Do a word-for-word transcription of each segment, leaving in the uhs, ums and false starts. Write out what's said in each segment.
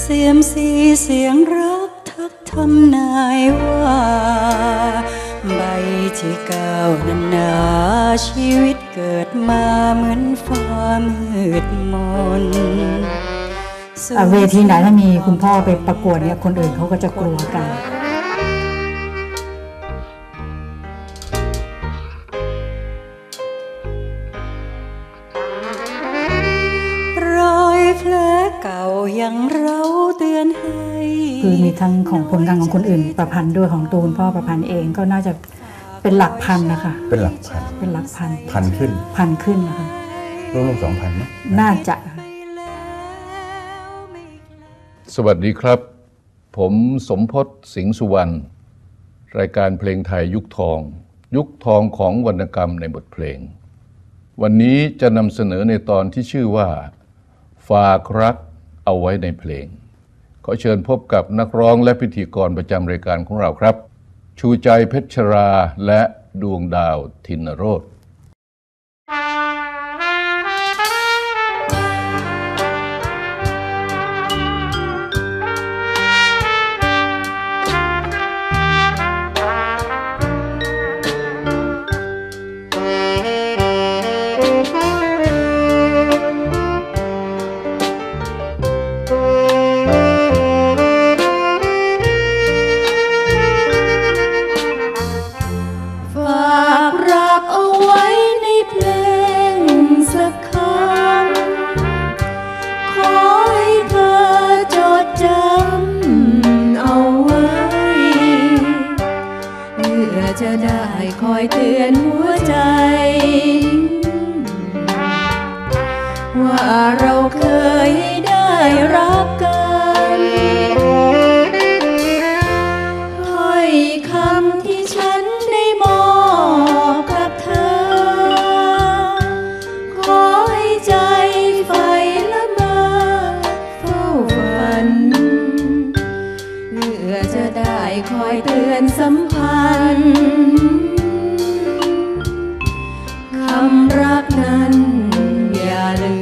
สียมสีเสียงรักทักทำนายว่าใบที่เก้านั้นนาชีวิตเกิดมาเหมือนฟ้ามืดมนเวทีไหนถ้ามีคุณพ่อไปประกวดเนี่ยคนอื่นเขาก็จะกลัวกันเก่ายังเราเตือนให้คือมีทั้งของผลงานของคนอื่นประพันธ์ด้วยของตูนพ่อประพันธ์เองก็น่าจะเป็นหลักพันนะคะเป็นหลักพันเป็นหลักพันพันขึ้นพันขึ้นนะคะรวมๆสองพันไหมน่าจะสวัสดีครับผมสมพศสิงห์สุวรรณรายการเพลงไทยยุคทองยุคทองของวรรณกรรมในบทเพลงวันนี้จะนำเสนอในตอนที่ชื่อว่าฝากรักเอาไว้ในเพลงขอเชิญพบกับนักร้องและพิธีกรประจำรายการของเราครับชูใจเพชรราและดวงดาวทินโรจน์จะได้คอยเตือนหัวใจว่าเราเคยได้รักกันถ้อยคำที่ฉันได้มอบกับเธอขอให้ใจใฝ่ละเมอเฝ้าฝันเพื่อจะได้คอยเตือนสัมพันธ์คำรักนั้นอย่าลื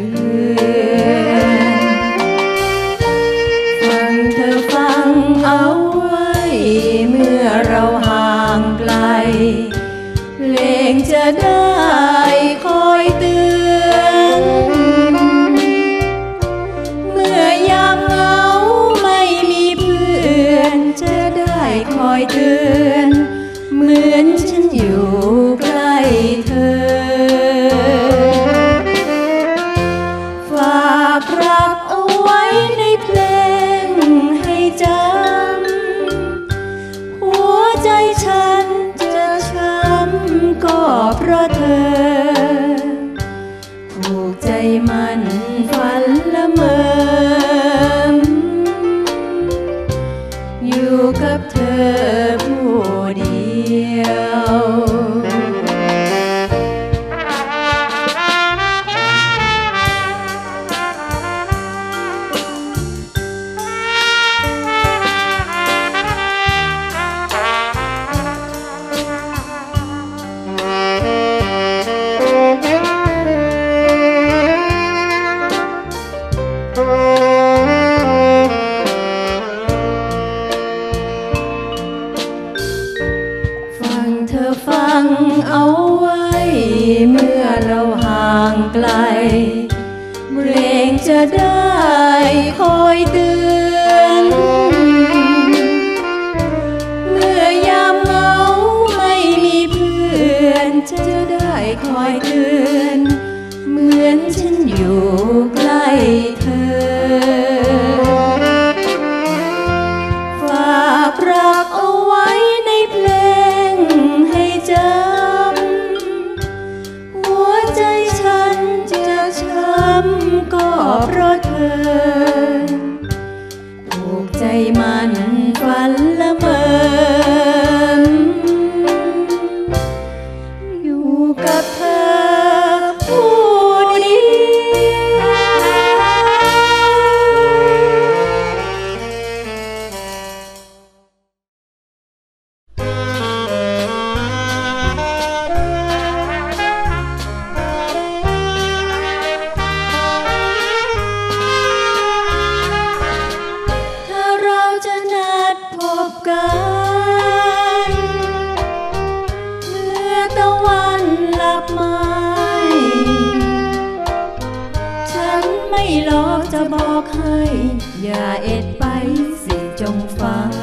มฟังเธอฟังเอาไว้เมื่อเราห่างไกลเพลงจะได้คอยเตือนเมื่อยามเหงาไม่มีเพื่อนจะได้คอยเตือนเหมือนฉันอยู่ใกล้เธอฝากรักเอาไว้ในเพลงให้จำหัวใจฉันจะช้ำก็เพราะเธอผูกใจมันฝันละเมออยู่กับเธอผู้เดียวฟังเอาไว้เมื่อเราห่างไกลเพลงจะได้คอยเตือนเมื่อยามเหงาไม่มีเพื่อนจะได้คอยเตือนเหมือนฉันอยู่ใกล้เธอฝากรักเอาไว้ในเพลงจำหัวใจฉันจะช้ำก็เพราะเธอผูกใจมันฝันละเมออยู่กับเธอผู้เดียวอย่าเอ็ดไปสิจงฟัง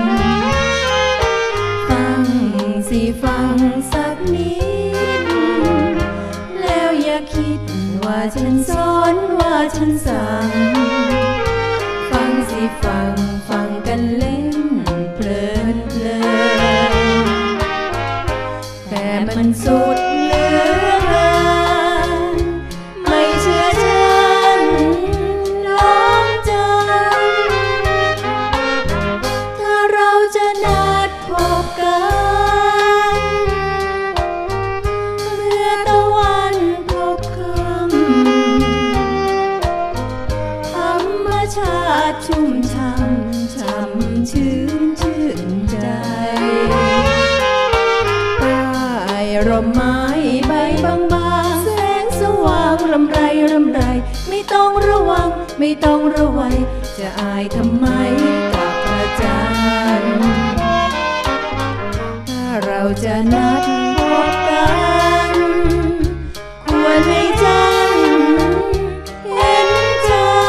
ฟังสิฟังสักนิดแล้วอย่าคิดว่าฉันสอนว่าฉันสั่งฟังสิฟังฟังกันเล่นเพลินเพลินแต่มันสุดเหลือเกินไม่เชื่อฉันลองจำถ้าเราจะนัดพบกันเมื่อตะวันพบค่ำธรรมชาติชุ่มช่ำช่ำชื่นชื่นใจร่มไม้ใบบางๆแสงสว่างรำไรรำไรไม่ต้องระวังไม่ต้องระวัยจะอายทำไมกับพระจันทร์ถ้าเราจะนัดพบกันควรให้จันทร์เห็นใจ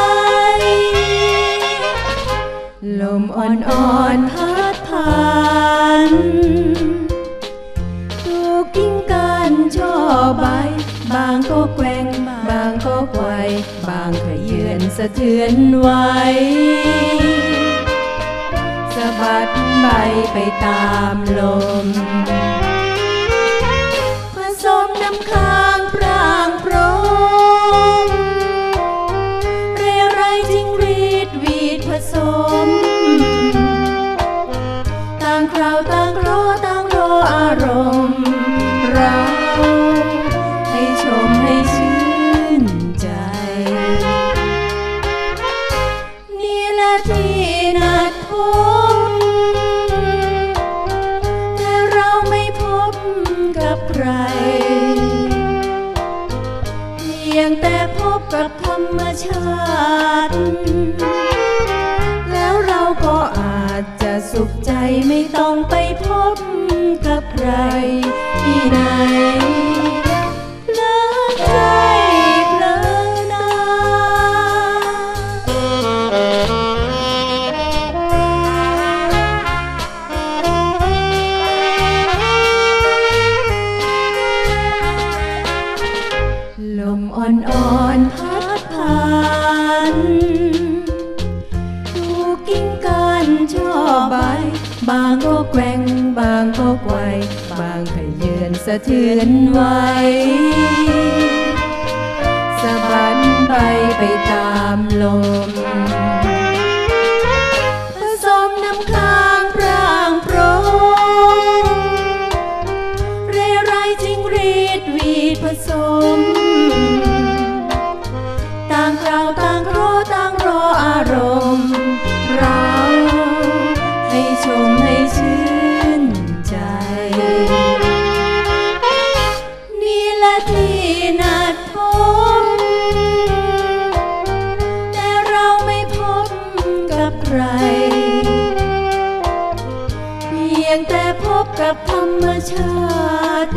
ลมอ่อนๆพัดผ่านกิ่งก้านช่อใบบางก็แกว่งบางก็ไกวบางขยื่นสะเทือนไหวสะบัดใบไปตามลมผสมน้ำค้างพรางพร้อมเรไรจิ้งรีดวีดผสมต่างคราวต่างรอต่างรออารมณ์เราให้ชมให้ชื่นใจนี่แหละที่นัดพบแต่เราไม่พบกับใครเพียงแต่พบกับธรรมชาติแล้วเราก็อาจจะสุขใจไม่ต้องไปพบกับใครที่ไหนเพลินใจเพลินนาลมอ่อนๆพัดผ่านดูกิ่งก้านช่อใบบางก็แกว่งบางก็ไกวบางขยื่นสะเทือนไหวสะบัดใบไปตามลมผสมน้ำค้างพรางพร้อมเรไรจิ้งรีดวีดผสมต่างคราวต่างรอต่างรออารมณ์เราให้ชมให้ชื่นใจนี่แหละที่นัดพบแต่เราไม่พบกับใครเพียงแต่พบกับธรรมชาติ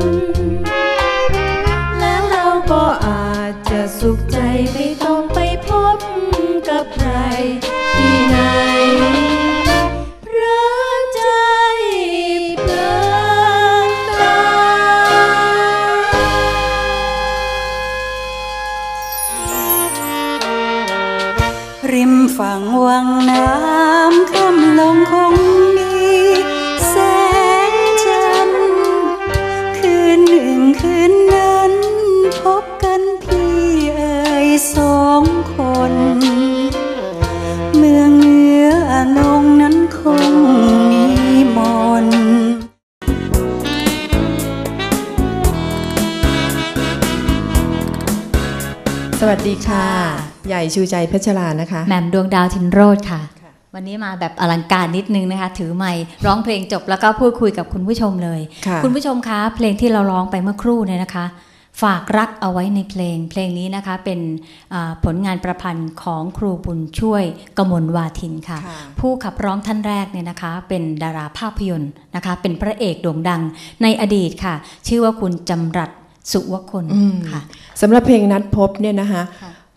แล้วเราก็อาจจะสุขใจไม่ต้องไปพบกับใครที่ไหนเพลินใจเพลินตาริมฝั่งวังน้ำค่ำลงคงมีแสงจันทร์คืนหนึ่งคืนนั้นพบกันพี่เอ่ยสองคนเมืองเหนืออนงนั้นคงมีมนต์สวัสดีค่ะใหญ่ชูใจเพชรลานะคะแหม่มดวงดาวทินโรจน์ค่ะวันนี้มาแบบอลังการนิดนึงนะคะถือไมค์ร้องเพลงจบแล้วก็พูดคุยกับคุณผู้ชมเลยคุณผู้ชมคะเพลงที่เราร้องไปเมื่อครู่เนี่ยนะคะฝากรักเอาไว้ในเพลงเพลงนี้นะคะเป็นผลงานประพันธ์ของครูบุญช่วยกมลวาทินค่ะผู้ขับร้องท่านแรกเนี่ยนะคะเป็นดาราภาพยนตร์นะคะเป็นพระเอกโด่งดังในอดีตค่ะชื่อว่าคุณจำรัดสุวคนค่ะสำหรับเพลงนัดพบเนี่ยนะคะ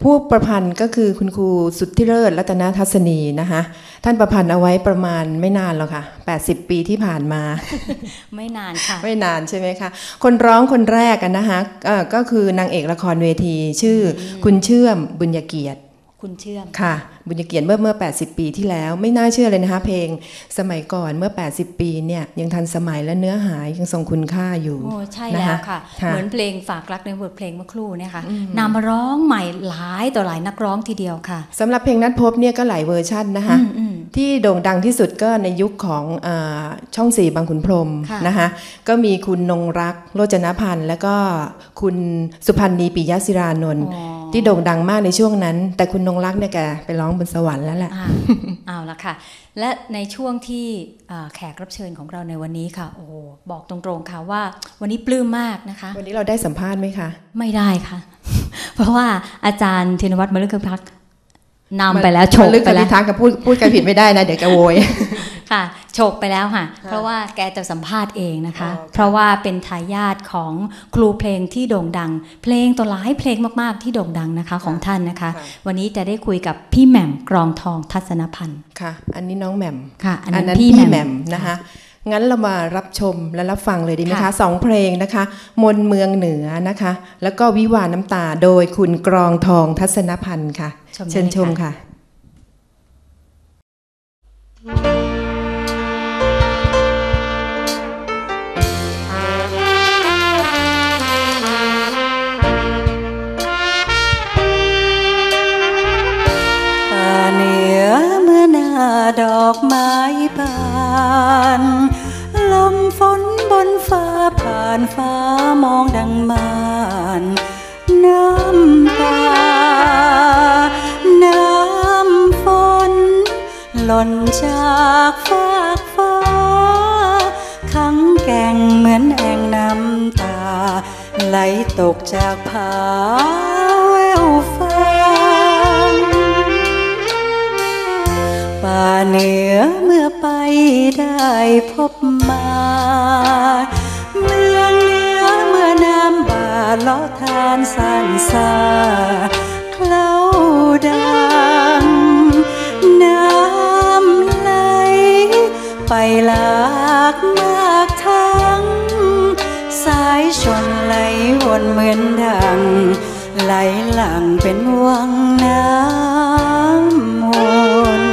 ผู้ประพันธ์ก็คือคุณครูสุทธิเลิศรัตนทัศนีนะคะท่านประพันธ์เอาไว้ประมาณไม่นานหรอกค่ะแปดสิบปีที่ผ่านมาไม่นานค่ะไม่นานใช่ไหมคะคนร้องคนแรกกันนะคะก็คือนางเอกละครเวทีชื่อคุณเชื่อมบุญญเกียรติคุณเชื่อมค่ะบุญญเกียรติเมื่อเมื่อแปดสิบปีที่แล้วไม่น่าเชื่อเลยนะคะเพลงสมัยก่อนเมื่อแปดสิบปีเนี่ยยังทันสมัยและเนื้อหายังทรงคุณค่าอยู่โอ้ใช่แล้วค่ะเหมือนเพลงฝากรักในบทเพลงเมื่อครู่เนี่ยค่ะนำมาร้องใหม่หลายต่อหลายนักร้องทีเดียวค่ะสำหรับเพลงนัดพบเนี่ยก็หลายเวอร์ชันนะคะที่โด่งดังที่สุดก็ในยุคของช่องสี่บางขุนพรหมนะคะก็มีคุณนงรักโรจนพันธ์แล้วก็คุณสุพรรณีปิยศิรานนท์ที่โด่งดังมากในช่วงนั้นแต่คุณนงรักเนี่ยแกไปร้องบนสวรรค์แล้วแหละเอาละค่ะและในช่วงที่แขกรับเชิญของเราในวันนี้ค่ะโอ้บอกตรงๆค่ะว่าวันนี้ปลื้มมากนะคะวันนี้เราได้สัมภาษณ์ไหมคะไม่ได้ค่ะ เพราะว่าอาจารย์ธินวัฒน์มฤคพักษ์นำไปแล้วโฉบไปแล้วทักกับพูดพูดกันผิดไม่ได้นะเดี๋ยวแกโวยค่ะโฉบไปแล้วค่ะเพราะว่าแกจะสัมภาษณ์เองนะคะเพราะว่าเป็นทายาทของครูเพลงที่โด่งดังเพลงตัวหลายเพลงมากๆที่โด่งดังนะคะของท่านนะคะวันนี้จะได้คุยกับพี่แหม่มกรองทองทัศนพันธ์ค่ะอันนี้น้องแหม่มค่ะอันนั้นพี่แหม่มนะคะงั้นเรามารับชมและรับฟังเลยดีไหมคะสองเพลงนะคะมนเมืองเหนือนะคะแล้วก็วิวาน้ำตาโดยคุณกรองทองทัศนพันธ์ค่ะเชิญชมค่ะดอกไม้บานลมฝนบนฟ้าผ่านฟ้ามองดังมานน้ำตาน้ำฝนหล่นจากฟากฟ้าขังแก่งเหมือนแอ่งน้ำตาไหลตกจากผาแววฟ้าป่าเหนือเมื่อไปได้พบมาเมืองเหนือเมื่อน้ำบาเลาะทานสานซาเคล้าดังน้ำไหลไปหลากมากทั้งสายชนไหลวนเหมือนดังไหลหลั่งเป็นวังน้ำวน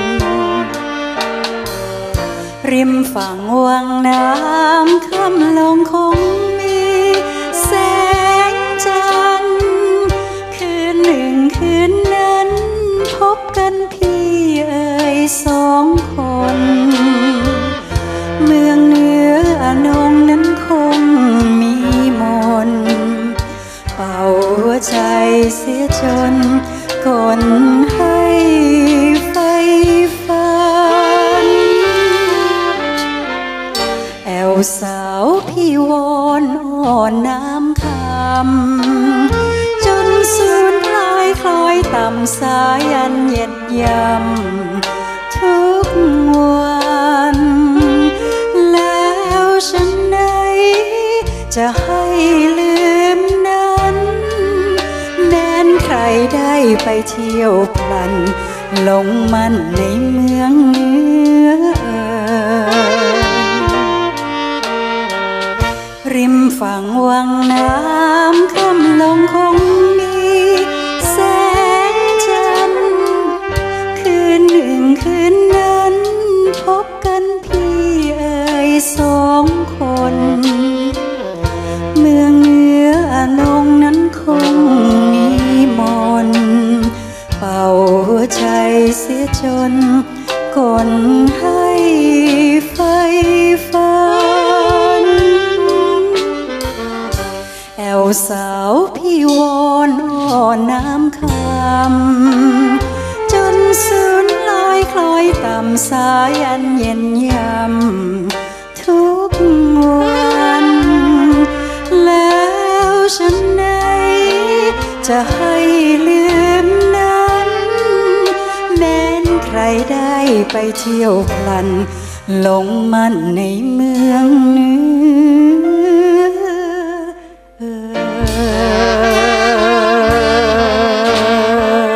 ริมฝั่งวังน้ำค่ำลงคงมีแสงจันทร์คืนหนึ่งคืนนั้นพบกันพี่เอ๋ยสองคนเมืองเหนืออนงนั้นคงมีมนต์เป่าหัวใจเสียจนกลให้ไฟฝันแอวสาวพี่วอนอ่อนน้ำคำจนสูญคล้ายคล้อยต่ำสายันเย็ดยำทุกวันแล้วฉันไหนจะให้ลืมนั้นแม้นใครได้ไปเที่ยวพลันหลงมันในเมืองเหนือริมฝั่งวังน้ำค่ำลงคงมีแสงจันทร์คืนหนึ่งคืนนั้นพบกันพี่เอ๋ยสองคนเมืองเหนืออนงนั้นคงมีมนต์เป่าหัวใจเสียจนกลให้ไฟฝันแอวสาวพี่วอนอ่อนน้ำคำจนสูญลอยคล้อยต่ำสายันเย็นยำทุกวันแล้วฉันไหนจะให้ลืมนั้นแม้นใครได้ไปเที่ยวพลันหลงมันในเมืองเหนือ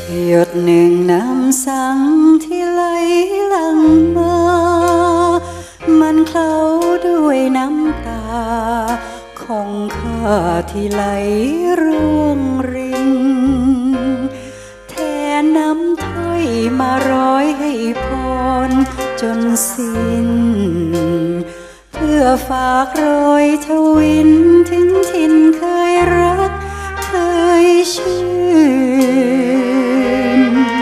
หยดหนึ่งน้ำสังที่ไหลหลั่งมามันเคล้าด้วยน้ำตาของข้าที่ไหลร่วงรินแทนน้ำถ้อยมาร้อยให้พรจนสิ้นเพื่อฝากรอยทวินถึงถิ่นเคยรักเคยชื่น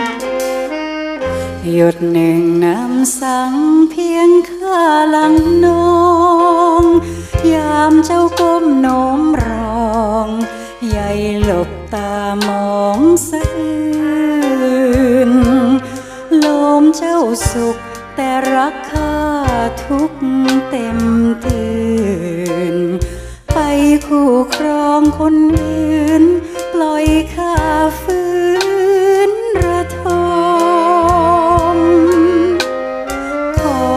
หยดหนึ่งน้ำสังเพียงข้าหลังน้องยามเจ้าก้มโน้มรองใหญ่หลบตามองสะอื่นลมเจ้าสุขแต่รักข้าทุกเต็มตื่นไปคู่ครองคนอื่นปล่อยข้าฟื้นระทมขอ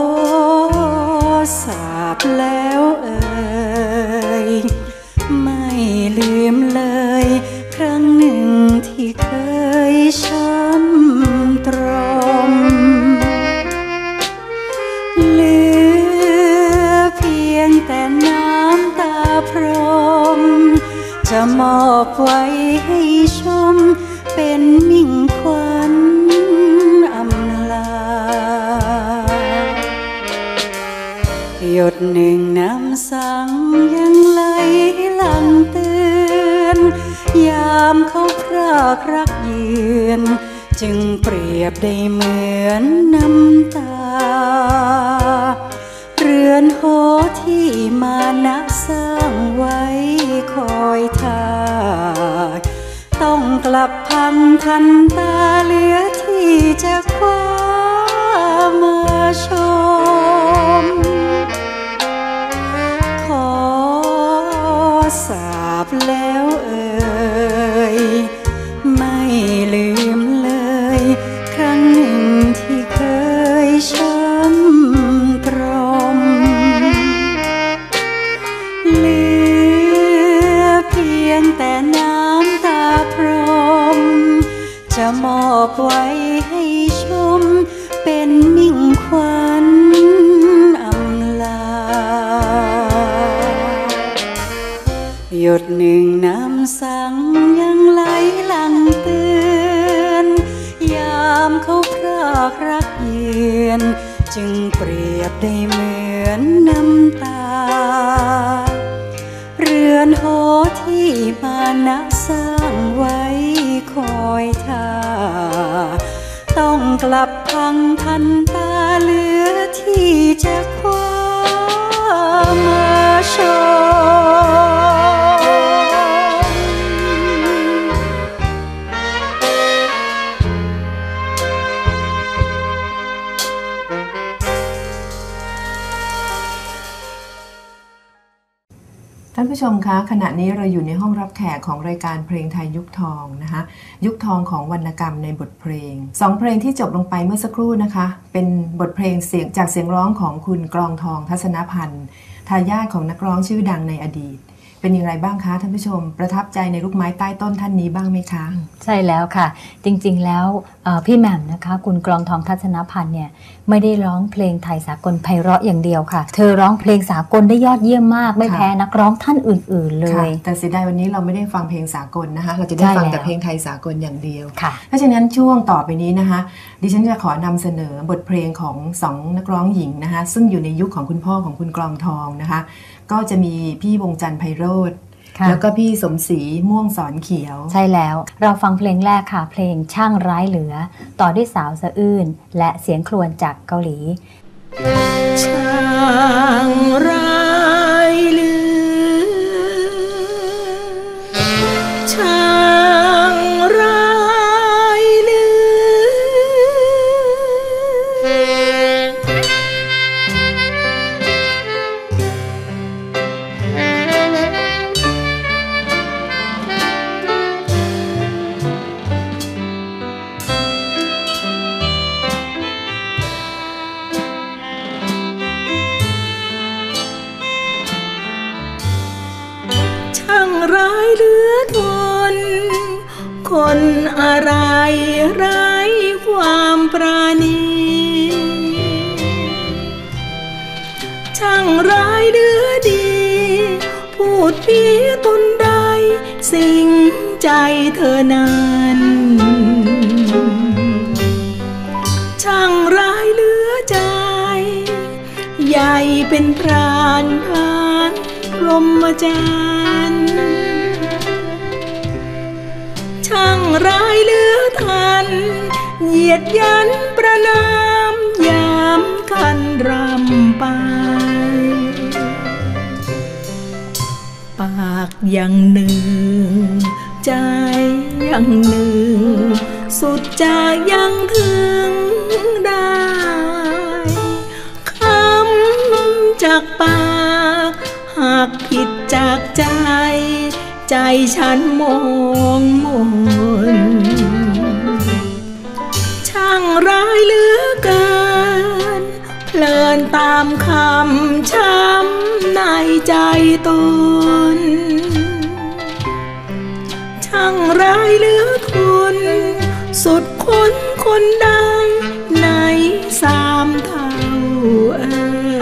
สาบแล้วเอ่ยไม่ลืมเลยครั้งหนึ่งที่เคยช้ำตรมเหลือเพียงแต่น้ำตาพรมจะมอบไว้ให้ชมเป็นมิ่งขวัญอำลาหยดหนึ่งน้ำสังยังไหลหลั่งเตือนยามเขาพรากรักเยือนจึงเปรียบได้เหมือนน้ำตาเรือนหอที่มานะสร้างไว้คอยท่าต้องกลับพังทันตาเหลือที่จะคว้ามาชมขอสาบแล้วเอ่ยไม่ลืมเลยครั้งหนึ่งที่เคยช้ำตรมเหลือเพียงแต่น้ำตาพรมจะมอบไว้ให้ชมเป็นมิ่งขวัญอำลาหยดหนึ่งน้ำสังยังไหลหลั่งเตือนยามเขาพรากรักเยือนจึงเปรียบได้เหมือนน้ำตาเรือนหอที่มานะสร้างไว้คอยท่าต้องกลับพังทันตาเหลือที่จะคว้ามาชท่านผู้ชมคะขณะนี้เราอยู่ในห้องรับแขกของรายการเพลงไทยยุคทองนะคะยุคทองของวรรณกรรมในบทเพลงสองเพลงที่จบลงไปเมื่อสักครู่นะคะเป็นบทเพลงเสียงจากเสียงร้องของคุณกลองทองทัศนพันธ์ทายาทของนักร้องชื่อดังในอดีตเป็นอย่างไรบ้างคะท่านผู้ชมประทับใจในลูกไม้ใต้ต้นท่านนี้บ้างไหมคะใช่แล้วค่ะจริงๆแล้วพี่แหม่มนะคะคุณกลองทองทัศนพันธ์เนี่ยไม่ได้ร้องเพลงไทยสากลไพเราะอย่างเดียวค่ะเธอร้องเพลงสากลได้ยอดเยี่ยมมากไม่แพ้นักร้องท่านอื่นๆเลยแต่เสียดายวันนี้เราไม่ได้ฟังเพลงสากลนะคะเราจะได้ฟังแต่เพลงไทยสากลอย่างเดียวเพราะฉะนั้นช่วงต่อไปนี้นะคะดิฉันจะขอนำเสนอบทเพลงของสองนักร้องหญิงนะคะซึ่งอยู่ในยุคของคุณพ่อของคุณกลองทองนะคะก็จะมีพี่วงจันทร์ไพโรจน์แล้วก็พี่สมศรีม่วงสอนเขียวใช่แล้วเราฟังเพลงแรกค่ะเพลงช่างร้ายเหลือต่อด้วยสาวสะอื้นและเสียงครวญจากเกาหลีช่างร้ายเหลือช่างร้ายเหลือคนอะไรไร้ความปราณีช่างร้ายเดือดีพูดเพี้ยตนใดสิ่งใจเธอนั้นช่างร้ายเหลือใจใหญ่เป็นพรานพลานพรหมจรรย์ช่างร้ายเหลือทันเหยียดยันประนามยามคันรำไปปากอย่างหนึ่งใจอย่างหนึ่งสุดใจยังถึงได้คำจากปากหากผิดจากใจใจฉันมองมนช่างร้ายเหลือเกินเพลินตามคำช้ำในใจตนช่างร้ายเหลือทนสุดคนคนใดในสามเท่าเอ่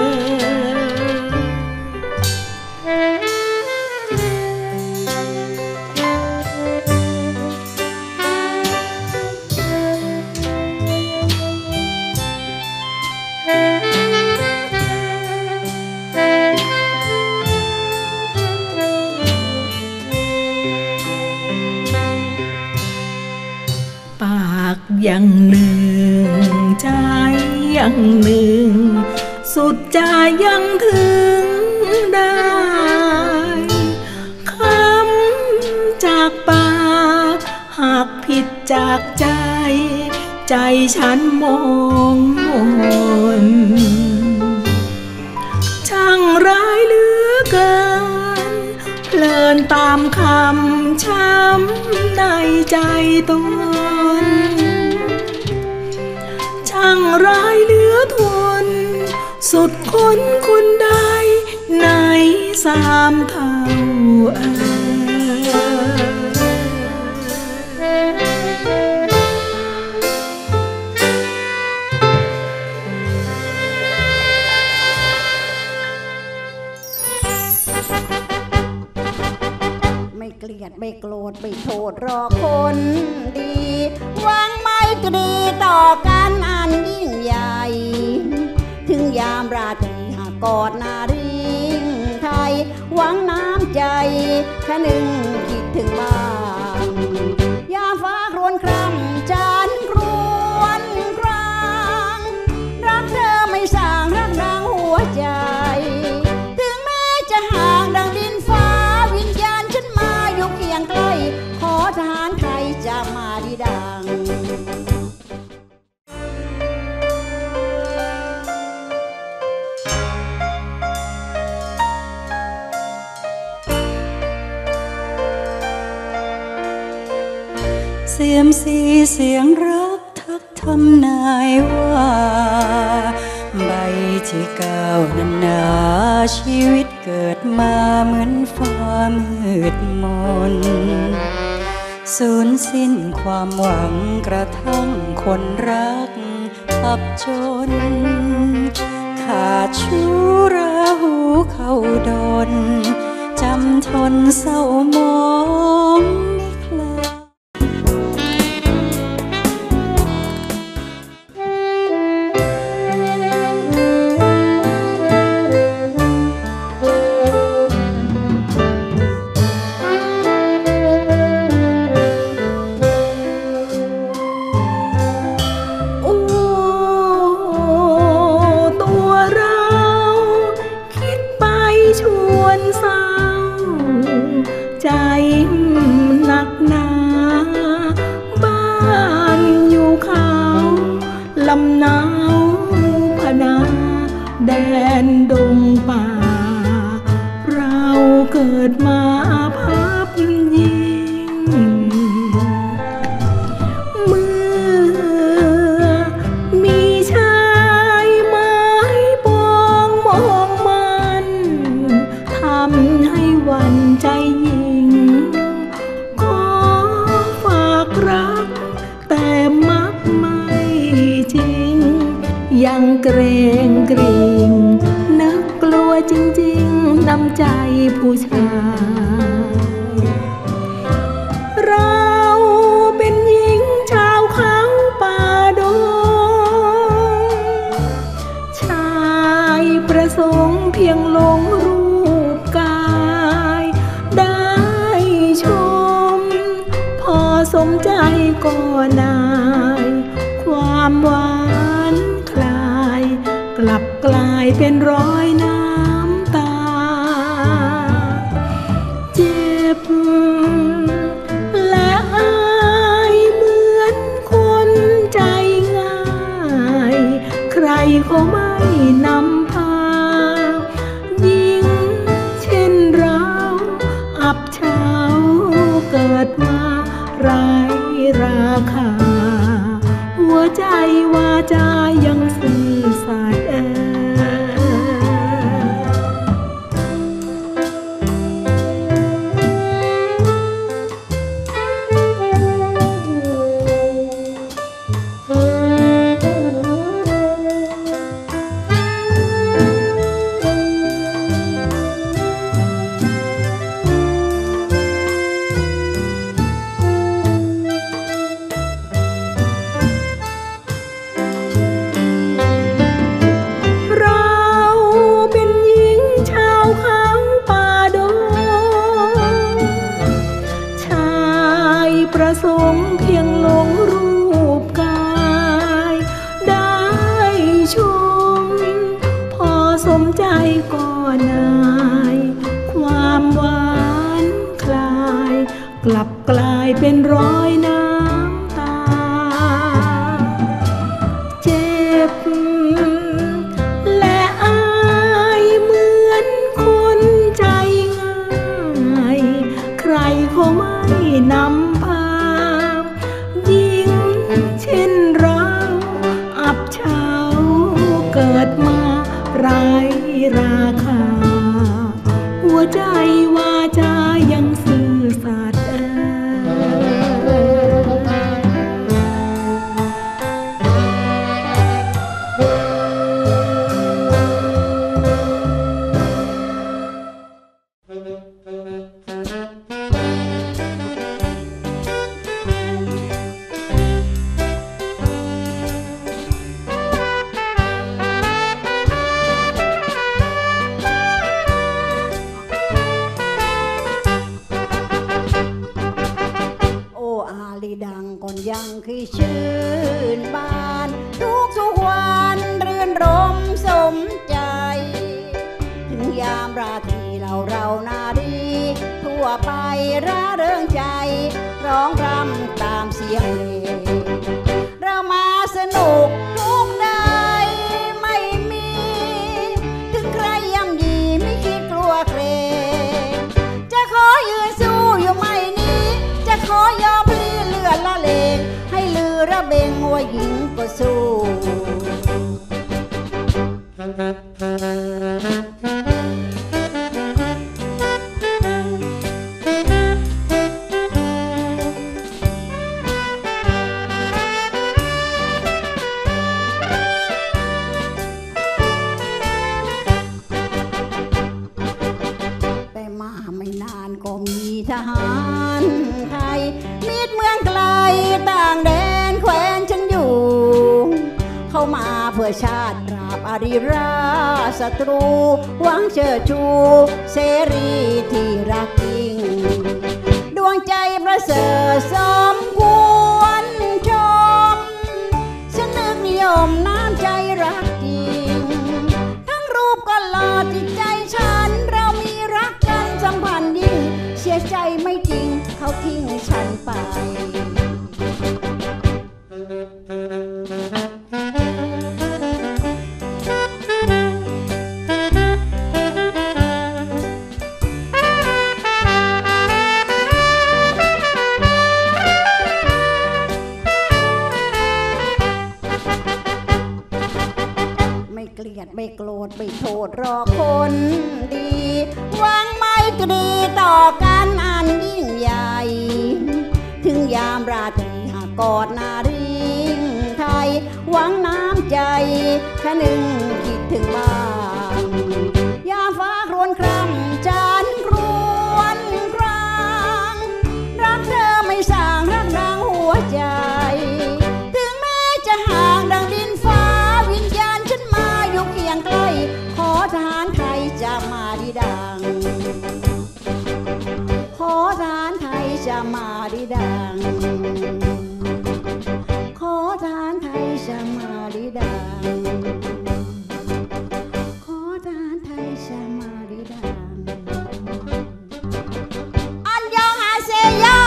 ปากอย่างหนึ่งใจอย่างหนึ่งสุดใจยังถึงได้คำจากปากหากผิดจากใจใจฉันมองมนช่างร้ายเหลือเกินเพลินตามคำช้ำในใจตนช่างร้ายเหลือทนสุดคนคนใดในสามเท่าเอ่ไม่เกลียดไม่โกรธไม่โทษรอคนดีหวังไม่ตรีต่อกันอันยิ่งใหญ่ถึงยามราตรีหากกอดนารีไทยหวังน้ำใจแค่หนึ่งคิดถึงบ้านยามฟ้าครวญครำจันทร์ครวญครางรักเธอไม่สร้างรักดังหัวใจถึงแม้จะห่างดังดินฟ้าวิญญาณฉันมาอยู่เคียงใกล้ขอทหารไทยจะมาดีดังเสียมสีเสียงรักทักทำนายว่าใบที่ก้าวนั้นนาชีวิตเกิดมาเหมือนฟ้ามืดมนสูญสิ้นความหวังกระทั่งคนรักอับจนขาดชูราหูเข้าดนจำทนเศร้ามองใจหนักยังเกรงกริ่งนึกกลัวจริงๆน้ำใจผู้ชายเราเป็นหญิงชาวเขาป่าดงชายประสงค์เพียงหลงรูปกายได้ชมพอสมใจก็นายความหวานคลายกลับกลายเป็นรอยน้ำตาเจ็บและอายเหมือนคนใจง่ายใครเขาไม่นำพายิ่งเช่นเราอับเฉาเกิดมาไร้ราคาหัวใจวาจายังซื่อสัตย์ประสงค์เพียงหลงรูปกายได้ชมพอสมใจก็นายความหวานคลายกลับกลายเป็นรอยน้ำตาเจ็บและอายเหมือนคนใจง่ายใครเขาไม่นำเกิดมาไร้ราคาหัวใจวาจายังซื่อสัตย์ดังก่อนยังคือชื่นบานทุกทุกวันรื่นรมสมใจถึงยามราตรีเราเรานารีทั่วไปร่าเริงใจร้องรำตามเสียงเพลงเรามาสนุกทุกใดไม่มีถึงใครย่ำยีไม่คิดกลัวเกรงจะขอยืนสู้อยู่ไม่นี้จะขอยอมละเลงให้ลือระเบงว่าหญิงก็สู้ไปมาไม่นานก็มีทหารไทยมิตรเมืองไกลต่างแดนแคว้นฉันอยู่เข้ามาเพื่อชาติปราบอาริราศัตรูหวังเชิดชูเสรีที่รักยิ่งดวงใจประเสริฐสมควรชมฉันนึกนิยมน้ำใจรักจริงทั้งรูปก็หล่อจิตใจฉันเรามีรักกันสัมพันธ์ยิ่งเสียใจไม่จริงเขาทิ้งฉันไปไม่เกลียดไม่โกรธไม่โทษรอคนดีหวังไม่ตรีต่อกันอันยิ่งใหญ่ถึงยามราตรีหากกอดนารีไทยหวังน้ำใจแค่หนึ่งคิดถึงบ้านยามฟ้าครวญครำจันทร์ครวญครางรักเธอไม่สร้างรักดังหัวใจถึงแม้จะห่างดังดินฟ้าวิญญาณฉันมาอยู่เคียงใกล้ขอทหารไทยจะมาดีดังขอทหารไทยจะมาดีดังขอทหารไทยจะมาดีดังขอทหารไทยจะมาดีดังอันยองอาเซโย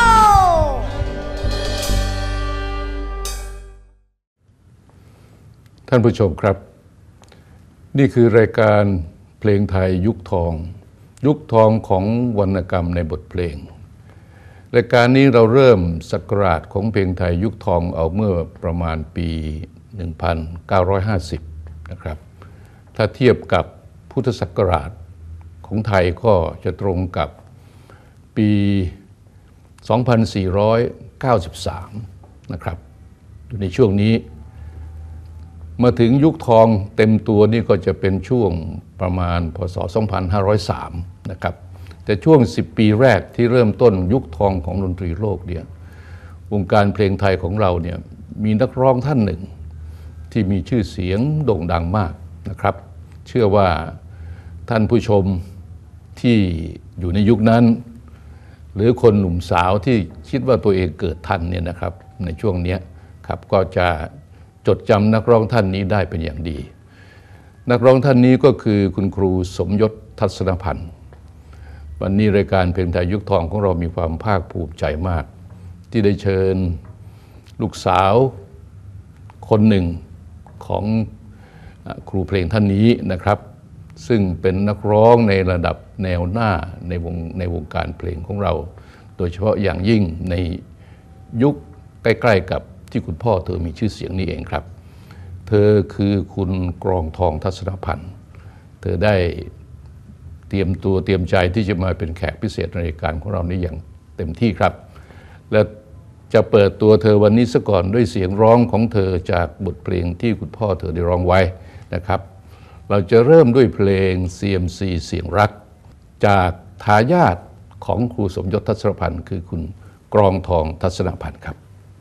ท่านผู้ชมครับนี่คือรายการเพลงไทยยุคทองยุคทองของวรรณกรรมในบทเพลงรายการนี้เราเริ่มศักราชของเพลงไทยยุคทองเอาเมื่อประมาณปี หนึ่งพันเก้าร้อยห้าสิบ นะครับถ้าเทียบกับพุทธศักราชของไทยก็จะตรงกับปี สองพันสี่ร้อยเก้าสิบสาม นะครับอยู่ในช่วงนี้มาถึงยุคทองเต็มตัวนี่ก็จะเป็นช่วงประมาณพ.ศ. สองพันห้าร้อยสาม นะครับแต่ช่วงสิบปีแรกที่เริ่มต้นยุคทองของดนตรีโลกเนี่ยวงการเพลงไทยของเราเนี่ยมีนักร้องท่านหนึ่งที่มีชื่อเสียงโด่งดังมากนะครับเชื่อว่าท่านผู้ชมที่อยู่ในยุคนั้นหรือคนหนุ่มสาวที่คิดว่าตัวเองเกิดทันเนี่ยนะครับในช่วงนี้ครับก็จะจดจำนักร้องท่านนี้ได้เป็นอย่างดีนักร้องท่านนี้ก็คือคุณครูสมยศทัศนพันธ์วันนี้รายการเพลงไทยยุคทองของเรามีความภาคภูมิใจมากที่ได้เชิญลูกสาวคนหนึ่งของครูเพลงท่านนี้นะครับซึ่งเป็นนักร้องในระดับแนวหน้าในวงในวงการเพลงของเราโดยเฉพาะอย่างยิ่งในยุคใกล้ๆกับที่คุณพ่อเธอมีชื่อเสียงนี่เองครับเธอคือคุณกรองทองทัศนพันธ์เธอได้เตรียมตัวเตรียมใจที่จะมาเป็นแขกพิเศษในรายการของเรานี้อย่างเต็มที่ครับและจะเปิดตัวเธอวันนี้ซะก่อนด้วยเสียงร้องของเธอจากบทเพลงที่คุณพ่อเธอได้ร้องไว้นะครับเราจะเริ่มด้วยเพลง ซี เอ็ม ซี เสียงรักจากทายาทของครูสมยศทัศนพันธ์คือคุณกรองทองทัศนพันธ์ครับ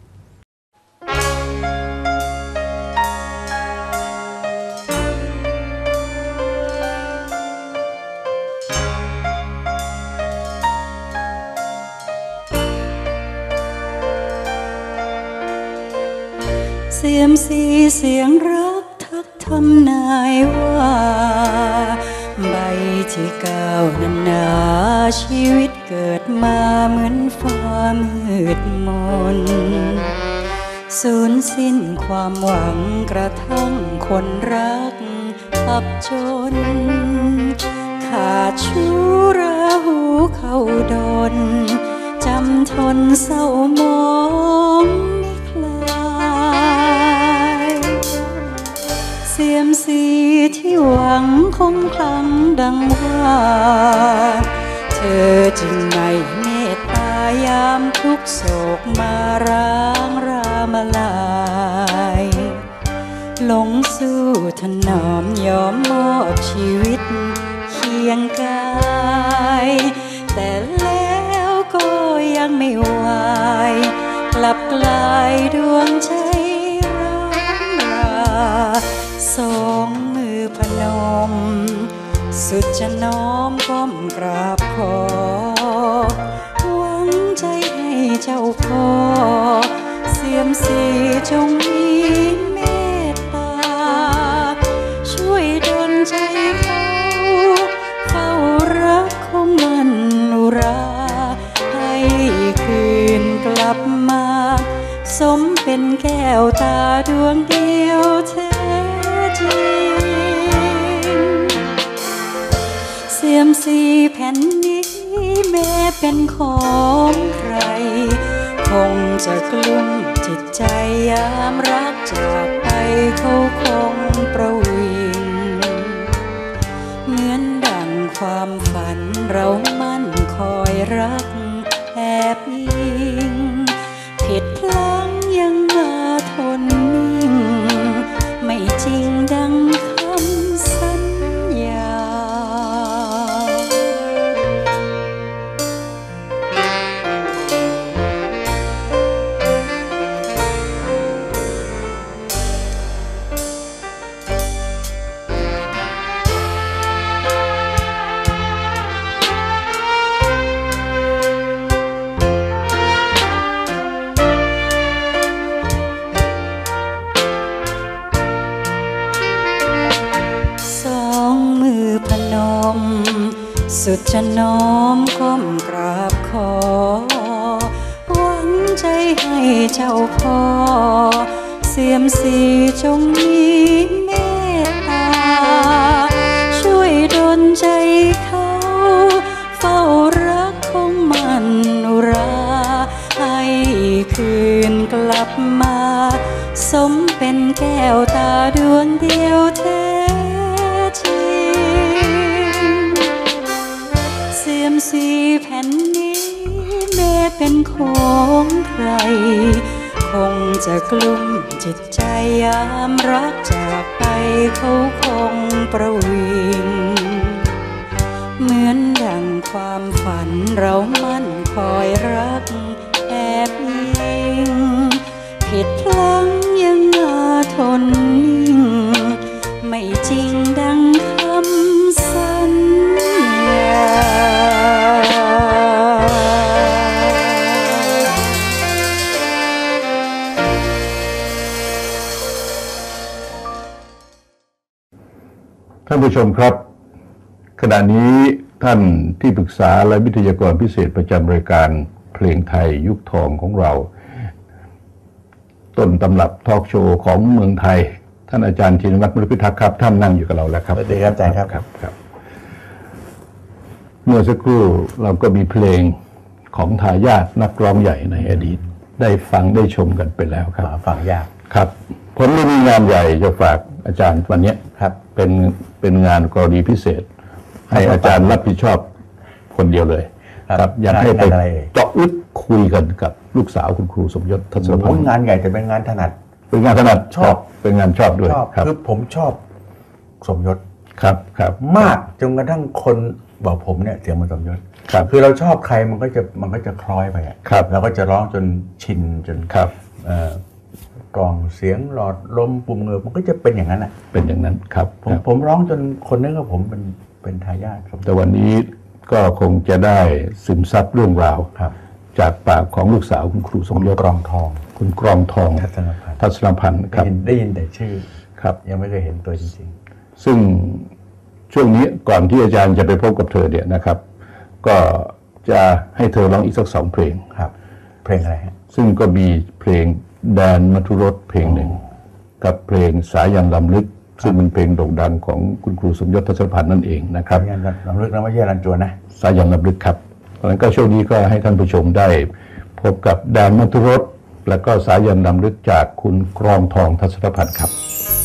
เสียมสีเสียงรักทักทำนายว่าใบที่ก้าวนั้นนาชีวิตเกิดมาเหมือนฟ้ามืดมนสูญสิ้นความหวังกระทั่งคนรักอับจนขาดชูราหูเข้าดนจำทนเศร้ามองเสียมสีที่หวังคงคลังดังว่าเธอจึงไม่เมตตายามทุกโศกมาร้างรามลายหลงสู้ถนอมยอมมอบชีวิตเคียงกายแต่แล้วก็ยังไม่ไหวกลับกลายดวงใจร้างราสองมือพนมสุดจะน้อมก้มกราบขอหวังใจให้เจ้าพ่อเสียมสีจงมีเมตตาช่วยดลใจเขาเฝ้ารักคงมันอุราให้คืนกลับมาสมเป็นแก้วตาดวงเดียวแท้จริงเสียมสีแผ่นนี้แม้เป็นของใครคงจะกลุ้มจิตใจยามรักจากไปเขาคงประวิงเหมือนดังความฝันเรามั่นคอยรักแอบยิงผิดพลั้งยังมาทนนิ่งสุดจะน้อมก้มกราบขอหวังใจให้เจ้าพ่อเสียมสีจงมีเมตตาช่วยดลใจเขาเฝ้ารักคงมันอุราให้คืนกลับมาสมเป็นแก้วตาดวงเดียวแท้จริงเสียมสีแผ่นนี้แม้เป็นของใครคงจะกลุ้มจิตใจยามรักจากไปเขาคงประวิงเหมือนดังความฝันเรามั่นคอยรักแอบยิงผิดพลั้งยังอาทนนิ่งไม่จริงดังคำสัญญาท่านผู้ชมครับขณะนี้ท่านที่ปรึกษาและวิทยากรพิเศษประจำรายการเพลงไทยยุคทองของเราต้นตำรับทอล์กโชว์ของเมืองไทยท่านอาจารย์ชินวัตร มฤพิทักษ์ครับท่านนั่งอยู่กับเราแล้วครับสวัสดีครับอาจารย์ครับครับครับเมื่อสักครู่เราก็มีเพลงของทายาทนักร้องใหญ่ในอดีตได้ฟังได้ชมกันไปแล้วครับฟังยากครับผมมีงานใหญ่จะฝากอาจารย์วันนี้ครับเป็นเป็นงานกรณีพิเศษให้อาจารย์รับผิดชอบคนเดียวเลยครับอยากให้ไปเจาะลึกคุยกันกับลูกสาวคุณครูสมยศทัศนพันธ์งานใหญ่แต่เป็นงานถนัดเป็นงานถนัดชอบเป็นงานชอบด้วยครับคือผมชอบสมยศครับครับมากจนกระทั่งคนบอกผมเนี่ยเสียงมันสมยศครับคือเราชอบใครมันก็จะมันก็จะคล้อยไปครับเราก็จะร้องจนชินจนครับกล่องเสียงหลอดลมปุ่มเงือกมันก็จะเป็นอย่างนั้นอ่ะเป็นอย่างนั้นครับผมผมร้องจนคนนึกว่าผมเป็นเป็นทายาทแต่วันนี้ก็คงจะได้ซึมซับเรื่องราวจากปากของลูกสาวคุณครูสมยศกรองทองคุณกรองทองทัศนพันธ์ทัศนพันธ์ครับได้ยินแต่ชื่อครับยังไม่เคยเห็นตัวจริงๆซึ่งช่วงนี้ก่อนที่อาจารย์จะไปพบกับเธอเนี่ยนะครับ ก็จะให้เธอร้องอีกสักสองเพลงครับเพลงอะไรฮะซึ่งก็มีเพลงแดนมัทุรสเพลงหนึ่งกับเพลงสายันลำลึกซึ่งเป็นเพลงโด่งดังของคุณครูสมยศทัศนพันธ์นั่นเองนะครับสายันลำลึกนะไม่ใช่รันจวนนะสายันลำลึกครับเพราะฉะนั้นก็ช่วงนี้ก็ให้ท่านผู้ชมได้พบกับแดนมัทุรสและก็สายันลำลึกจากคุณกรองทองทัศนพันธ์ครับ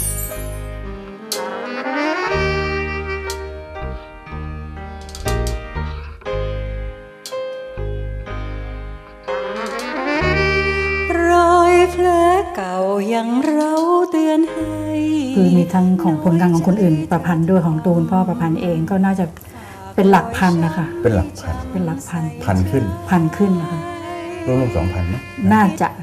ยังเราเตือนให้คือมีทั้งของผลงานของคนอื่นประพันธ์ด้วยของตูนพ่อประพันธ์เองก็น่าจะเป็นหลักพันนะคะเป็นหลักพันเป็นหลักพันพันขึ้นพันขึ้นนะคะรวมๆสองพันไหมน่าจะ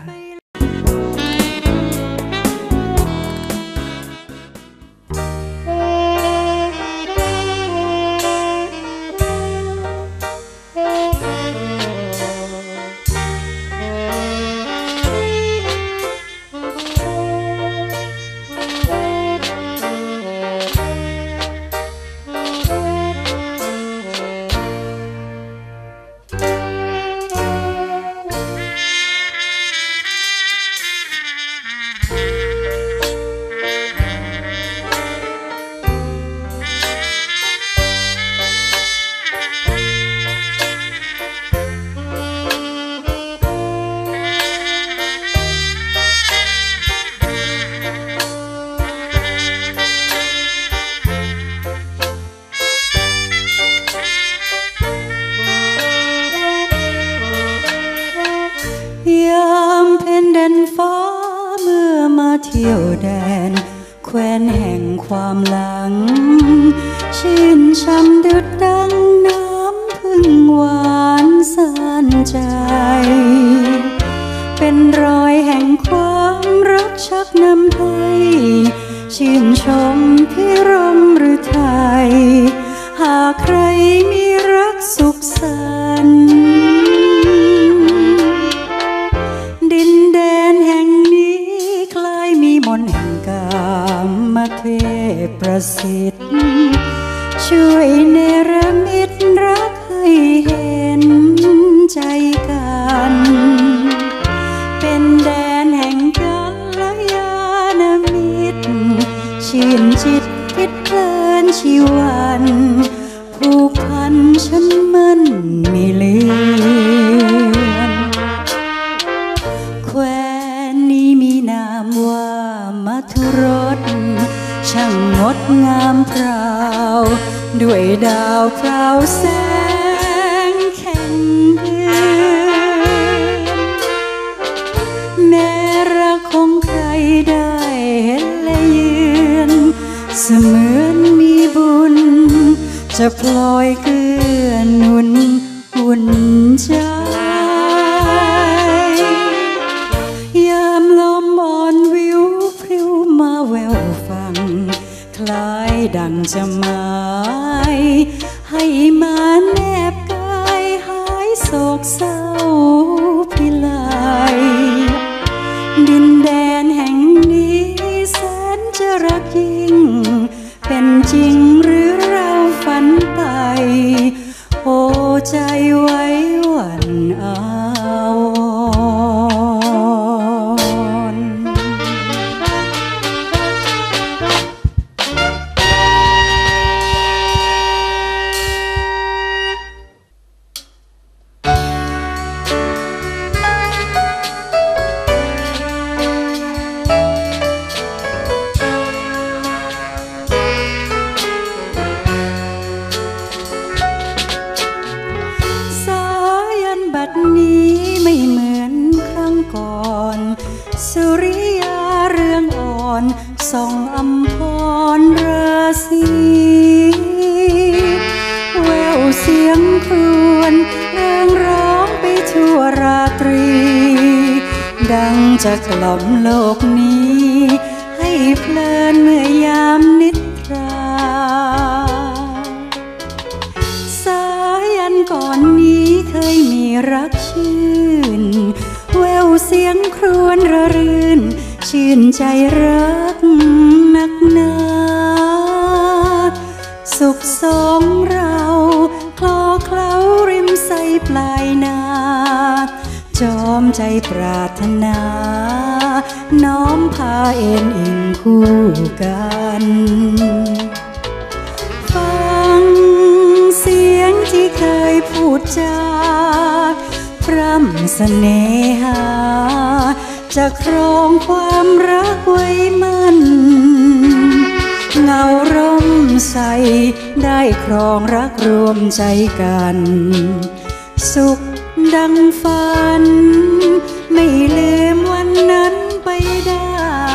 เที่ยวแดนแคว้นแห่งความหลังชื่นช่ำดุจดังน้ำพึ่งหวานซ่านใจเป็นรอยแห่งความรักชักนำให้ชื่นชมพิรมหรือไทยหากใครมีรักสุขสันต์ดินแดนแห่งนี้คล้ายมีมนต์แห่งกามเทพประสิทธิ์ช่วยเนรมิตรัจิตคิดเพลินชีวันผูกพันฉันมันไม่เลือนแคว้นนี้มีนามว่ามัทุรสช่างงดงามพราวด้วยดาวพราวแสงแข่งเดือนแม้รักของใครได้เห็นและยืนเสมือนมีบุญจะพลอยเกื้อหนุนอุ่นใจยามลมอ่อนวิวพริ้วมาแววฟังคล้ายดังจะหมายให้มาแนบกายหายโศกเศร้าพิไลดินแดนแห่งนี้แสนจะรักยิ่งเป็นจริงหรือเราฝันไปโอ้ใจไว้หวั่นอาวรณ์นี้ไม่เหมือนครั้งก่อนสุริยาเรืองอ่อนส่องอำพรราศีแววเสียงครวญเริงร้องไปทั่วราตรีดังจะกล่อมโลกนี้ให้เพลินเมื่อยามนิทราสายันก่อนนี้เคยมีรักชื่นแววเสียงครวญระรื่นชื่นใจรักนักหนาสุขสองเราคลอเคล้าริมใสปลายนาจอมใจปรารถนาน้อมพาเอ็นอิงคู่กันฟังเสียงที่เคยพูดจาพร่ำเสน่หาจะครองความรักไว้มั่นเงาร่มใสได้ครองรักรวมใจกันสุขดังฝันไม่ลืมวันนั้นไปได้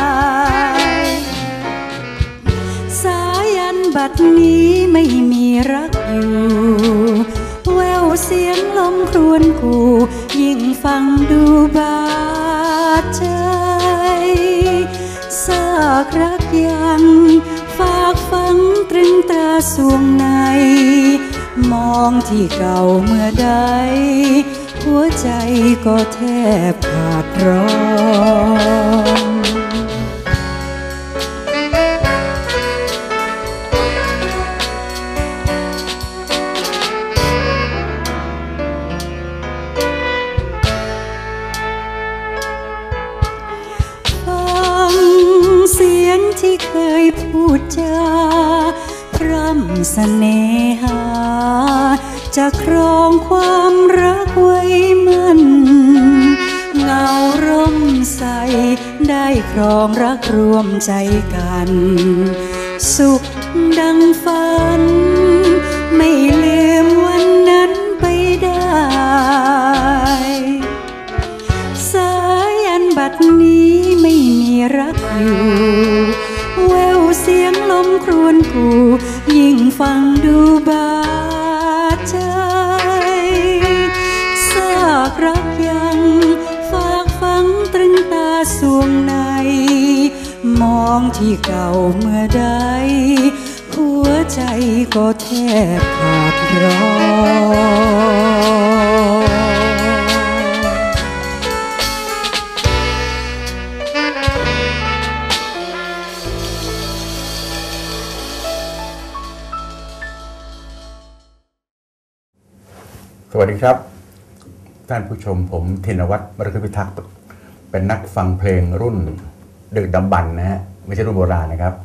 สายันบัดนี้ไม่มีรักอยู่แววเสียงลมครวญกูยิ่งฟังดูบาดใจซากรักยังฝากฝังตรึงตราสวงในมองที่เก่าเมื่อใดหัวใจก็แทบขาดร้องเสียงที่เคยพูดจาพร่ำเสน่หาจะครองความรักไว้มั่นเงาร่มใสได้ครองรักรวมใจกันสุขดังฝันไม่ลืมวันนั้นไปได้สายันบัดนี้ไม่มีรักอยู่แววเสียงลมครวญกูยิ่งฟังดูบาดใจซากรักยังฝากฝังตรึงตาสวงในมองที่เก่าเมื่อใดหัวใจก็แทบขาดร้องสวัสดีครับท่านผู้ชมผมธินวัฒน์มฤคพิทักษ์เป็นนักฟังเพลงรุ่นดึกดำบรรพ์นะฮะไม่ใช่รุ่นโบราณนะครับ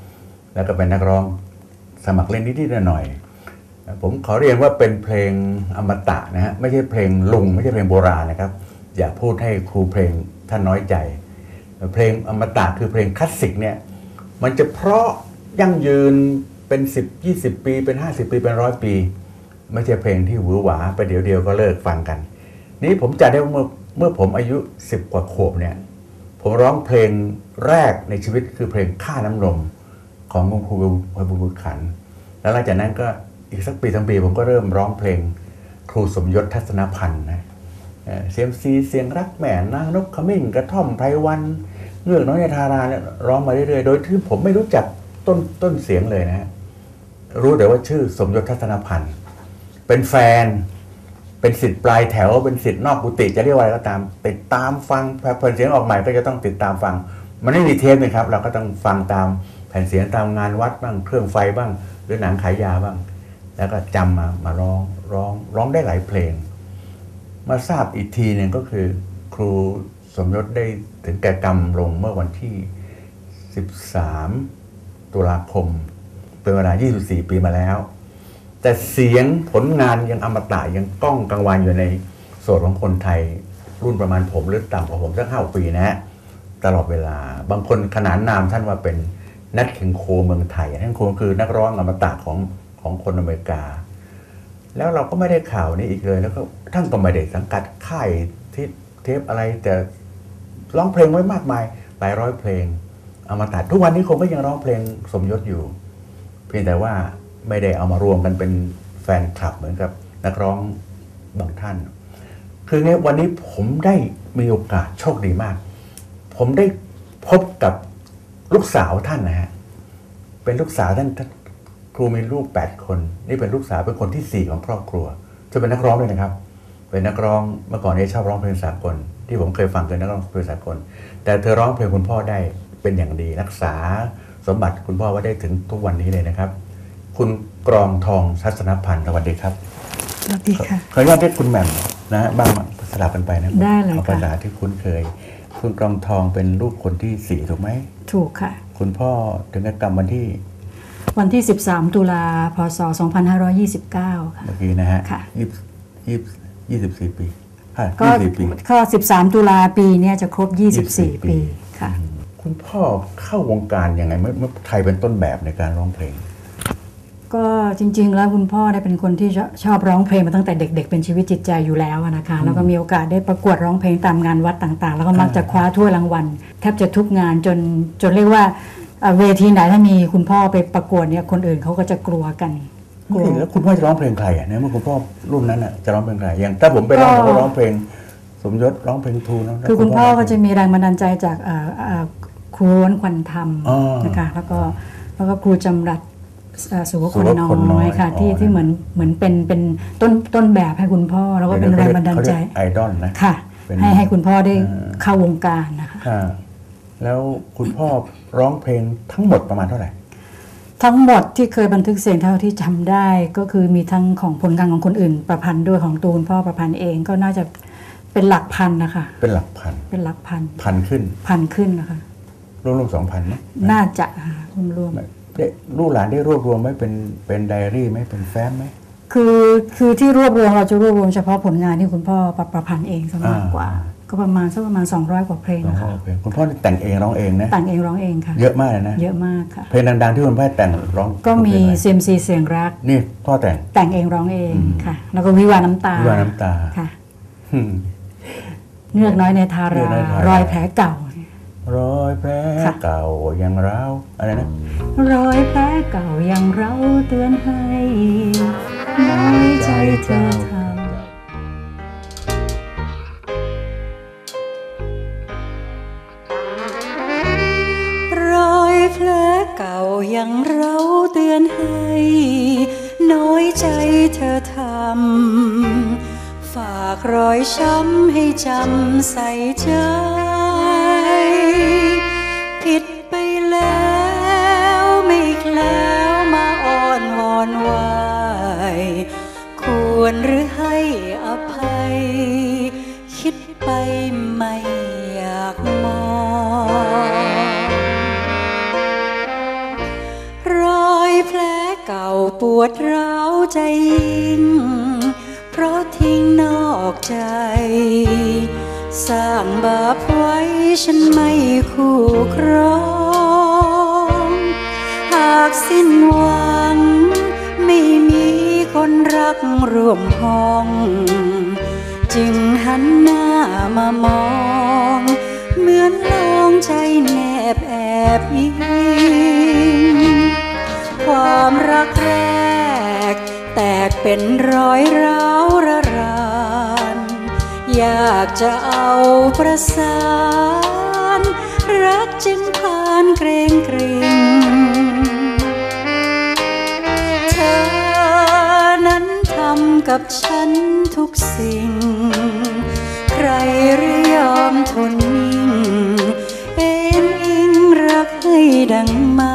แล้วก็เป็นนักร้องสมัครเล่นนิดๆหน่อยๆผมขอเรียนว่าเป็นเพลงอมตะนะฮะไม่ใช่เพลงลุงไม่ใช่เพลงโบราณนะครับอย่าพูดให้ครูเพลงท่านน้อยใจเพลงอมตะคือเพลงคลาสสิกเนี่ยมันจะเพราะยั่งยืนเป็นสิบ ยี่สิบปีเป็นห้าสิบปีเป็นร้อยปีไม่ใช่เพลงที่หวือหวาไปเดี๋ยวเดียวก็เลิกฟังกันนี้ผมจำได้ว่าเมื่อเมื่อผมอายุสิบกว่าขวบเนี่ยผมร้องเพลงแรกในชีวิตคือเพลงค่าน้ำนมของคุณครูพลบุญขันแล้วหลังจากนั้นก็อีกสักปีทั้งปีผมก็เริ่มร้องเพลงครูสมยศทัศนพันธ์นะเสียงซีเสียงรักแม่นางนกขมิ้นกระท่อมไพรวันเงือกน้อยในทาราเนี่ยร้องมาเรื่อยๆโดยที่ผมไม่รู้จักต้นต้นเสียงเลยนะรู้แต่ว่าชื่อสมยศทัศนพันธ์เป็นแฟนเป็นศิษย์ปลายแถวเป็นศิษย์นอกกุฏิจะเรียกว่าอะไรก็ตามติดตามฟังแผ่นเสียงออกใหม่ก็จะต้องติดตามฟังมันไม่มีเทปเลยครับเราก็ต้องฟังตามแผ่นเสียงตามงานวัดบ้างเครื่องไฟบ้างหรือหนังขายยาบ้างแล้วก็จำมามาร้องร้องร้องได้หลายเพลงมาทราบอีกทีหนึ่งก็คือครูสมยศได้ถึงแก่กรรมลงเมื่อวันที่สิบสามตุลาคมเป็นเวลายี่สิบสี่ปีมาแล้วแต่เสียงผลงานยังอมตะยังก้องกังวานอยู่ในโสดของคนไทยรุ่นประมาณผมหรือต่ำกว่าผมสักห้าปีนะฮะตลอดเวลาบางคนขนานนามท่านว่าเป็นนัทคิงโคเมืองไทยนัทคิงโคคือนักร้องอมตะของของคนอเมริกาแล้วเราก็ไม่ได้ข่าวนี้อีกเลยแล้วก็ท่านก็ไม่ได้สังกัดค่ายที่เทปอะไรแต่ร้องเพลงไว้มากมายหลายร้อยเพลงอมตะทุกวันนี้คงก็ยังร้องเพลงสมยศอยู่เพียงแต่ว่าไม่ได้เอามารวมกันเป็นแฟนคลับเหมือนกับนักร้องบางท่านคือเนี่ยวันนี้ผมได้มีโอกาสโชคดีมากผมได้พบกับลูกสาวท่านนะฮะเป็นลูกสาวท่านครูมีลูกแปดคนนี่เป็นลูกสาวเป็นคนที่สี่ของครอบครัวจะเป็นนักร้องด้วยนะครับเป็นนักร้องเมื่อก่อนนี้ชอบร้องเพลงสากลที่ผมเคยฟังคือนักร้องเพลงสากลแต่เธอร้องเพลงคุณพ่อได้เป็นอย่างดีรักษาสมบัติคุณพ่อไว้ได้ถึงทุกวันนี้เลยนะครับคุณกรองทองทัศนพันธ์สวัสดีครับสวัสดีค่ะขออนุญาตเรียกคุณแหม่มนะฮะบ้างสลับกันไปนะได้เลยค่ะเอาภาษาที่คุ้นเคยคุณกรองทองเป็นลูกคนที่สี่ถูกไหมถูกค่ะคุณพ่อถึงกรรมวันที่วันที่สิบสามตุลาพศสองพันห้าร้อยยี่สิบเก้าค่ะเมื่อกี้นะฮะค่ะยี่ยี่ยี่สิบสี่ปีก็ก็สิบสามตุลาปีนี้จะครบยี่สิบสี่ปีค่ะคุณพ่อเข้าวงการยังไงเมื่อใครเป็นต้นแบบในการร้องเพลงก็จริงๆแล้วคุณพ่อได้เป็นคนที่ชอบร้องเพลงมาตั้งแต่เด็กๆเป็นชีวิตจิตใจอยู่แล้วนะคะแล้วก็มีโอกาสได้ประกวดร้องเพลงตามงานวัดต่างๆแล้วก็มักจะคว้าถ้วยรางวัลแทบจะทุกงานจนจนเรียกว่าเวทีไหนถ้ามีคุณพ่อไปประกวดเนี่ยคนอื่นเขาก็จะกลัวกันกลัวแล้วคุณพ่อจะร้องเพลงใครอ่ะเนี่ยเมื่อคุณพ่อรุ่นนั้นอ่ะจะร้องเพลงใครอย่างถ้าผมไปร้องผมก็ร้องเพลงสมยศร้องเพลงทูนะคือคุณพ่อก็จะมีแรงบันดาลใจจากครูล้วนควันธรรมนะคะแล้วก็แล้วก็ครูจำรัดสุวคนน้อยค่ะที่ที่เหมือนเหมือนเป็นเป็นต้นต้นแบบให้คุณพ่อแล้วก็เป็นแรงบันดาลใจไอดอลนะค่ะให้ให้คุณพ่อได้เข้าวงการนะคะแล้วคุณพ่อร้องเพลงทั้งหมดประมาณเท่าไหร่ทั้งหมดที่เคยบันทึกเสียงเท่าที่จำได้ก็คือมีทั้งของผลงานของคนอื่นประพันธ์ด้วยของตูนพ่อประพันธ์เองก็น่าจะเป็นหลักพันนะคะเป็นหลักพันเป็นหลักพันพันขึ้นพันขึ้นนะคะรวมๆสองพันไหมน่าจะรวมๆได้ลูกหลานได้รวบรวมไหมเป็นเป็นไดอารี่ไหมเป็นแฟ้มไหมคือคือที่รวบรวมเราจะรวบรวมเฉพาะผลงานที่คุณพ่อประพันธ์เองซะมากกว่าก็ประมาณสักประมาณสองร้อยกว่าเพลงนะคะคุณพ่อแต่งเองร้องเองนะแต่งเองร้องเองค่ะเยอะมากเลยนะเยอะมากค่ะเพลงดังๆที่คุณพ่อแต่งร้องก็มีเซมซีเสียงรักนี่พ่อแต่งแต่งเองร้องเองค่ะแล้วก็วิวาน้ำตาวิวาน้ำตาค่ะเงือกน้อยในทารารอยแผลเก่ารอยแผลเก่ายังเร้าอะไรนะรอยแผลเก่ายังเร้าเตือนให้น้อยใจเธอทำรอยแผลเก่ายังเร้าเตือนให้น้อยใจเธอทำฝากรอยช้ำให้จำใส่ใจผิดไปแล้วไม่แคล้วมาอ้อนวอนวายควรหรือให้อภัยคิดไปไม่อยากมองปวดร้าวใจยิ่งเพราะทิ้งนอกใจสร้างบาปไว้ฉันไม่คู่ครองหากสิ้นหวังไม่มีคนรักร่วมห้องจึงหันหน้ามามองเหมือนลองใจแนบแอบยิงความรักแรกแตกเป็นรอยร้าวระรานอยากจะเอาประสานรักจึงผ่านเกรงเกรงเธอนั้นทำกับฉันทุกสิ่งใครหรือยอมทนนิ่งเป็นอิงรักให้ดังไม้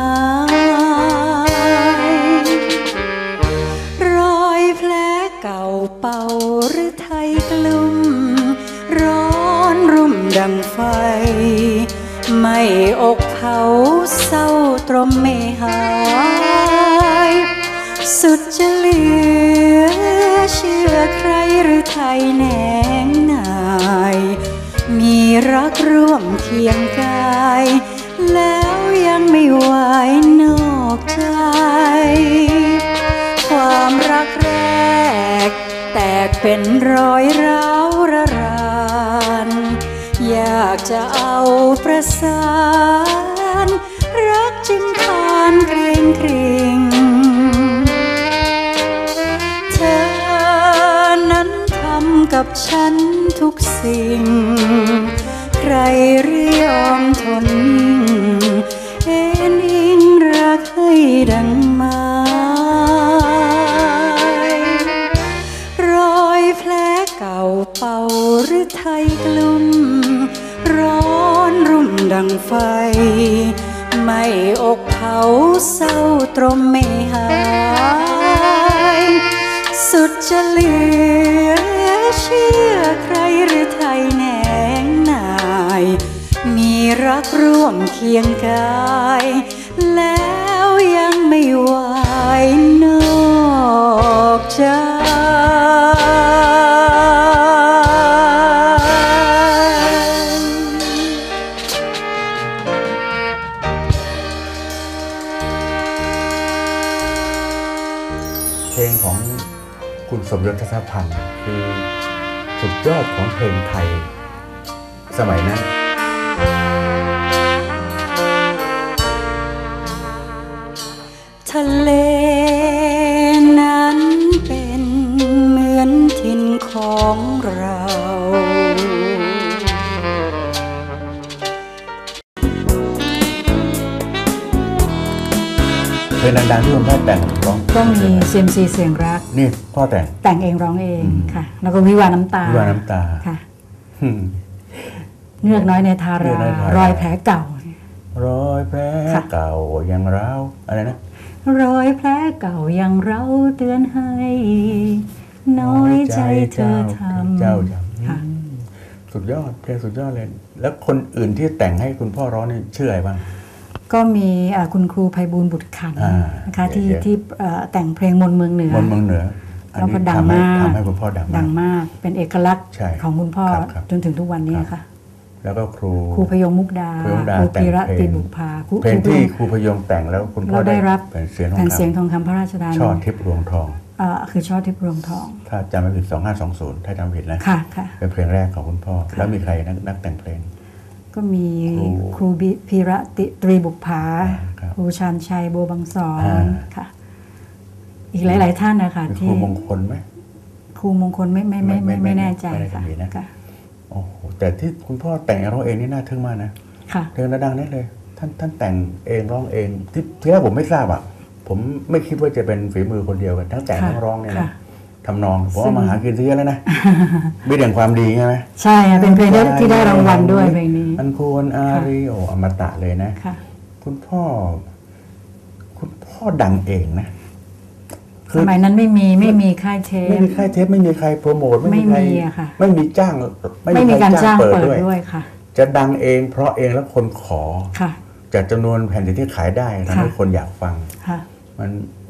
รอยแผลเก่าเป่าหรือไทยกลุ่มร้อนรุ่มดังไฟไม่อกเผาเศร้าตรมไม่หายสุดจะเหลือเชื่อใครหรือไทยแหนงนายมีรักร่วมเคียงกายแล้วยังไม่ไหวนอกใจความรักแรกแตกเป็นรอยร้าวระรานอยากจะเอาประสานรักจึงผ่านเกรงเกรงเธอนั้นทำกับฉันทุกสิ่งใครหรือยอมทนนิ่งเอ็นอิงรักให้ดังไม้รอยแผลเก่าเป่าหรือไทยกลุ่มร้อนรุ่มดังไฟไม่อกเผาเศร้าตรมไม่หายสุดจะเหลือเชื่อใครหรือไทยแหนงนายมีรักร่วมเคียงกายแล้วยังไม่ไหวนอกใจเพลงของคุณสมยศ ทัศพันธ์คือสุดยอดของเพลงไทยสมัยนั้นทะเลนั้นเป็นเหมือนถิ่นของเราเพลงดังๆที่คุณพ่อแต่งร้องก็มีเซียมซีเสียงรักนี่พ่อแต่งแต่งเองร้องเองค่ะแล้วก็วิวาน้ำตาวิวาน้ำตาค่ะเงือกน้อยในทารารอยแผลเก่ารอยแผลเก่ายังร้าวอะไรนะรอยแผลเก่ายังเร้าเตือนให้น้อยใจเธอทำเจ้าจำสุดยอดเพลงสุดยอดเลยแล้วคนอื่นที่แต่งให้คุณพ่อร้องนี่ชื่ออะไรบ้างก็มีคุณครูไพบูลย์บุตรขันธ์นะคะที่ที่แต่งเพลงมนเมืองเหนือมนเมืองเหนือแล้วก็ดังมากทำให้คุณพ่อดังดังมากเป็นเอกลักษณ์ของคุณพ่อจนถึงทุกวันนี้ค่ะแล้วก็ครูครูพยงมุกดาครูพีระติบุภาเพลงที่ครูพยงแต่งแล้วคุณพ่อได้รับแผ่นเสียงแผ่นเสียงทองคำพระราชทานช่อทิพย์รวงทองอ่าคือช่อทิพย์รวงทองถ้าจำไม่ผิดสองห้าสองศูนย์ถ้าจำผิดนะค่ะค่ะเป็นเพลงแรกของคุณพ่อแล้วมีใครนักนักแต่งเพลงก็มีครูพีระติตรีบุภาครูชาญชัยโบบังสอนค่ะอีกหลายๆท่านนะคะที่ครูมงคลไหมครูมงคลไม่ไม่ไม่ไม่ไม่แน่ใจค่ะโอ้โหแต่ที่คุณพ่อแต่งร้องเองนี่น่าทึ่งมากนะค่ะเพลงดังนี่เลยท่านท่านแต่งเองร้องเองที่ที่แรกผมไม่ทราบอ่ะผมไม่คิดว่าจะเป็นฝีมือคนเดียวกันทั้งแต่งทั้งร้องเนี่ยนะทำนองผมว่ามาหากินซะเยอะแล้วนะไม่เด่นความดีใช่ไหมใช่เป็นเพลงที่ได้รางวัลด้วยเพลงนี้อันควรอารีโออมตะเลยนะคุณพ่อคุณพ่อดังเองนะสมัยนั้นไม่มีไม่มีค่ายเทปไม่มีค่ายเทปไม่มีใครโปรโมทไม่มีใครไม่มีจ้างไม่มีการจ้างเปิดด้วยค่ะจะดังเองเพราะเองแล้วคนขอค่ะจากจำนวนแผ่นที่ขายได้ทำให้คนอยากฟังค่ะมัน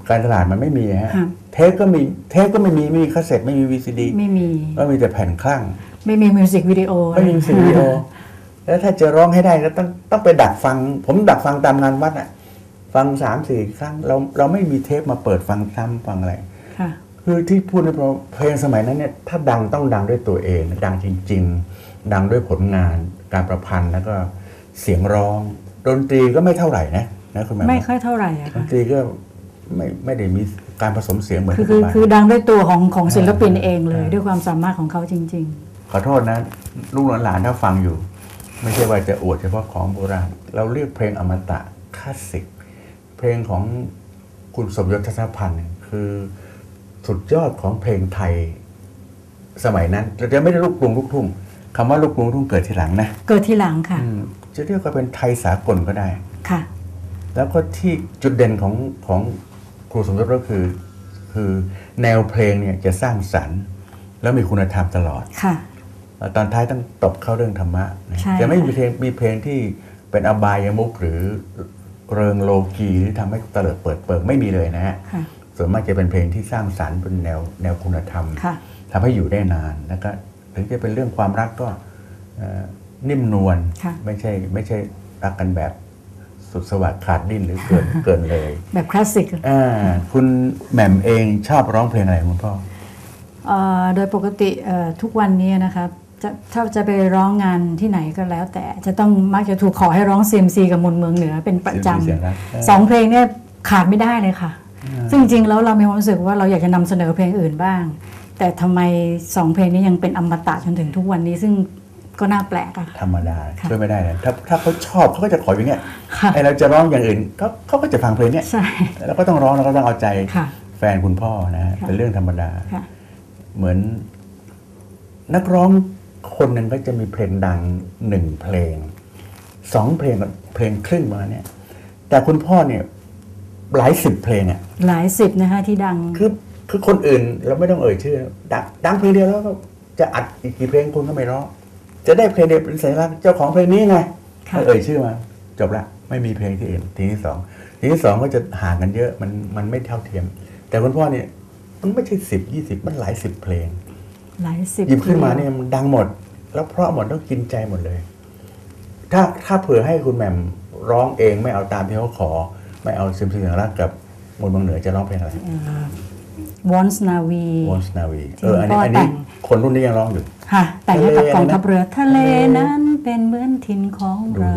การตลาดมันไม่มีฮะเทปก็มีเทปก็ไม่มีไม่มีคาสเซ็ตไม่มีวีซีดีไม่มีก็มีแต่แผ่นคลั่งไม่มีมิวสิกวิดีโอไม่มีมิวสิกวิดีโอแล้วถ้าจะร้องให้ได้ก็ต้องต้องไปดักฟังผมดักฟังตามงานวัดอ่ะฟังสามสี่ครั้งเราเราไม่มีเทปมาเปิดฟังซ้ำฟังอะไรคือที่พูดในเพลงสมัยนั้นเนี่ยถ้าดังต้องดังด้วยตัวเองดังจริงๆดังด้วยผลงานการประพันธ์แล้วก็เสียงร้องดนตรีก็ไม่เท่าไหร่นะนะคุณแม่ไม่ค่อยเท่าไหร่อะดนตรีก็ไม่ไม่ได้มีการผสมเสียงเหมือนคือคือดังด้วยตัวของของศิลปินเองเลยด้วยความสามารถของเขาจริงๆขอโทษนะลูกหลานถ้าฟังอยู่ไม่ใช่ว่าจะอวดเฉพาะของโบราณเราเรียกเพลงอมตะคลาสสิกเพลงของคุณสมยศ ทัศนพันธ์คือสุดยอดของเพลงไทยสมัยนั้นเราจะไม่ได้ลูกกรุงลูกทุ่งคำว่าลูกกรุงลูกทุ่งเกิดทีหลังนะเกิดทีหลังค่ะจะเรียกว่าเป็นไทยสากลก็ได้ค่ะแล้วก็ที่จุดเด่นของของครูสมยศก็คือคือแนวเพลงเนี่ยจะสร้างสรรค์แล้วมีคุณธรรมตลอดค่ะตอนท้ายต้องตบเข้าเรื่องธรรมะจะไม่มีเพลงมีเพลงที่เป็นอบายมุขหรือเริงโลกีหรือทำให้เตลิดเปิดเปิงไม่มีเลยนะฮะส่วนมากจะเป็นเพลงที่สร้างสรรค์เป็นแนวแนวคุณธรรมทำให้อยู่ได้นานแล้วก็ถึงจะเป็นเรื่องความรักก็นิ่มนวลไม่ใช่ไม่ใช่รักกันแบบสุดสวัสดิ์ขาดดิ้นหรือเกินเกินเลยแบบคลาสสิกอ่าคุณแหม่มเองชอบร้องเพลงอะไรคุณพ่อโดยปกติทุกวันนี้นะครับจะถ้าจะไปร้องงานที่ไหนก็แล้วแต่จะต้องมักจะถูกขอให้ร้อง ซี เอ็ม ซี กับมนต์เมืองเหนือเป็นประจำสองเพลงเนี่ยขาดไม่ได้เลยค่ะซึ่งจริงๆแล้วเรามีความรู้สึกว่าเราอยากจะนำเสนอเพลงอื่นบ้างแต่ทำไมสองเพลงนี้ยังเป็นอมตะจนถึงทุกวันนี้ซึ่งก็น่าแปลกอะธรรมดาช่วยไม่ได้นะถ้าถ้าเขาชอบเขาก็จะขออย่างเงี้ยไอเราจะร้องอย่างอื่นเขาเขาก็จะฟังเพลงเนี้ยแล้วก็ต้องร้องแล้วก็ต้องเอาใจแฟนคุณพ่อนะเป็นเรื่องธรรมดาเหมือนนักร้องคนหนึ่งก็จะมีเพลงดังหนึ่งเพลงสองเพลงเพลงครึ่งมาเนี่ยแต่คุณพ่อเนี่ยหลายสิบเพลงอ่ะหลายสิบนะคะที่ดังคือคือคนอื่นเราไม่ต้องเอ่ยชื่อดังดังเพลงเดียวแล้วก็จะอัดอีกกี่เพลงคนก็ไม่ร้องจะได้เพลงเดียวเป็นสัญลักษณ์เจ้าของเพลงนี้ไงไม่เอ่ยชื่อมาจบละไม่มีเพลงที่อื่นทีที่สองทีที่สองก็จะห่างกันเยอะมันมันไม่เท่าเทียมแต่คุณพ่อเนี่ยมันไม่ใช่สิบยี่สิบมันหลายสิบเพลงหลายสิบหยิบขึ้นมาเนี่ยมันดังหมดแล้วเพราะหมดต้องกินใจหมดเลยถ้าถ้าเผื่อให้คุณแหม่มร้องเองไม่เอาตามที่เขาขอไม่เอาซิมซีสังรักกับมนต์เมืองเหนือจะร้องเพลงอะไรวอนส์นาวีวอนส์นาวีเอออันนี้อันนี้คนรุ่นนี้ยังร้องอยู่ค่ะแต่งให้กับกองทัพเรือทะเลนั้นเป็นเหมือนถิ่นของเรา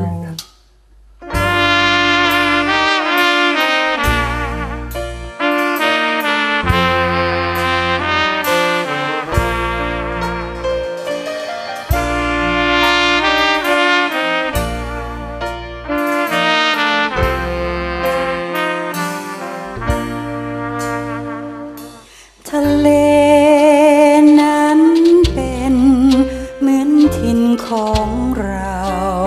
ทะเลนั้นเป็นเหมือนถิ่นของเรา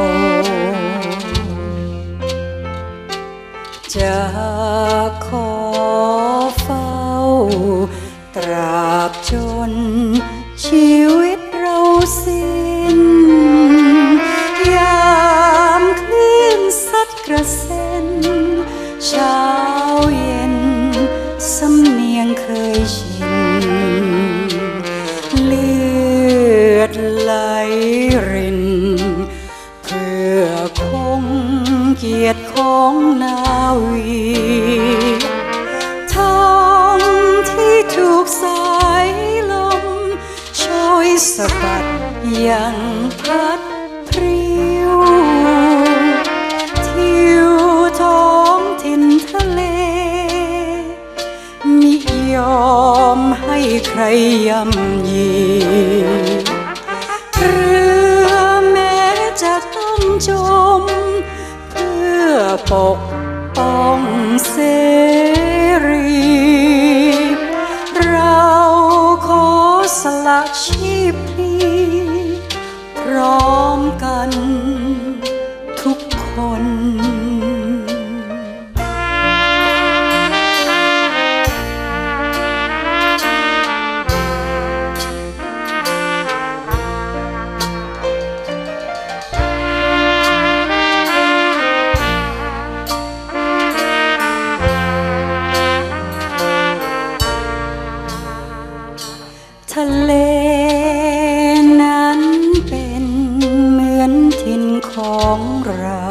จะขอเฝ้าตราบจนชีวิตเราสิ้นยามคลื่นซัดกระเซ็นเช้าเย็นสำเนียงเคยชินเลือดไหลรินเพื่อคงเกียรติของนาวีท้องที่ถูกสายลมโชยสะบัดยังพัดพริ้วทิวท้องถิ่นทะเลมิยอมให้ใครย่ำยีเรือแม้จะต้องจมเพื่อปกป้องเสรีเราขอสละชีพพลีพร้อมกันทุกคนเรา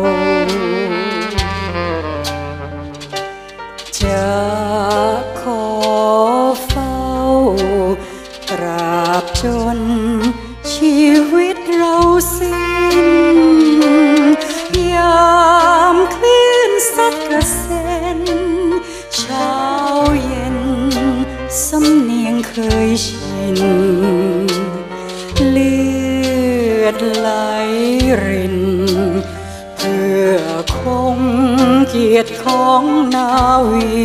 จะขอเฝ้าตราบจนชีวิตเราสิ้นยามคลื่นซัดกระเซ็นเช้าเย็นสำเนียงเคยชินเลือดไหลรินเพื่อคงเกียรติของนาวี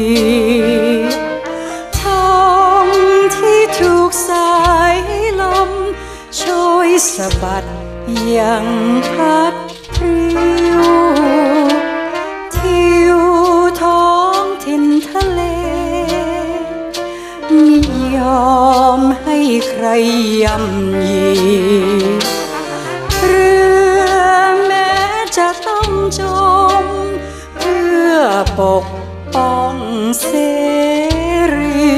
ท้องที่ถูกสายลมโชยสะบัดยังพัดพริ้วทิวท้องถิ่นทะเลมิยอมให้ใครย่ำยีเรือแม้จะต้องจมเพื่อปกป้องเสรี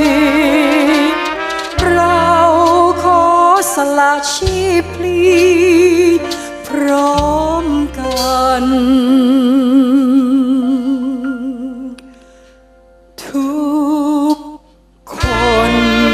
เราขอสละชีพพลีพร้อมกันทุกคน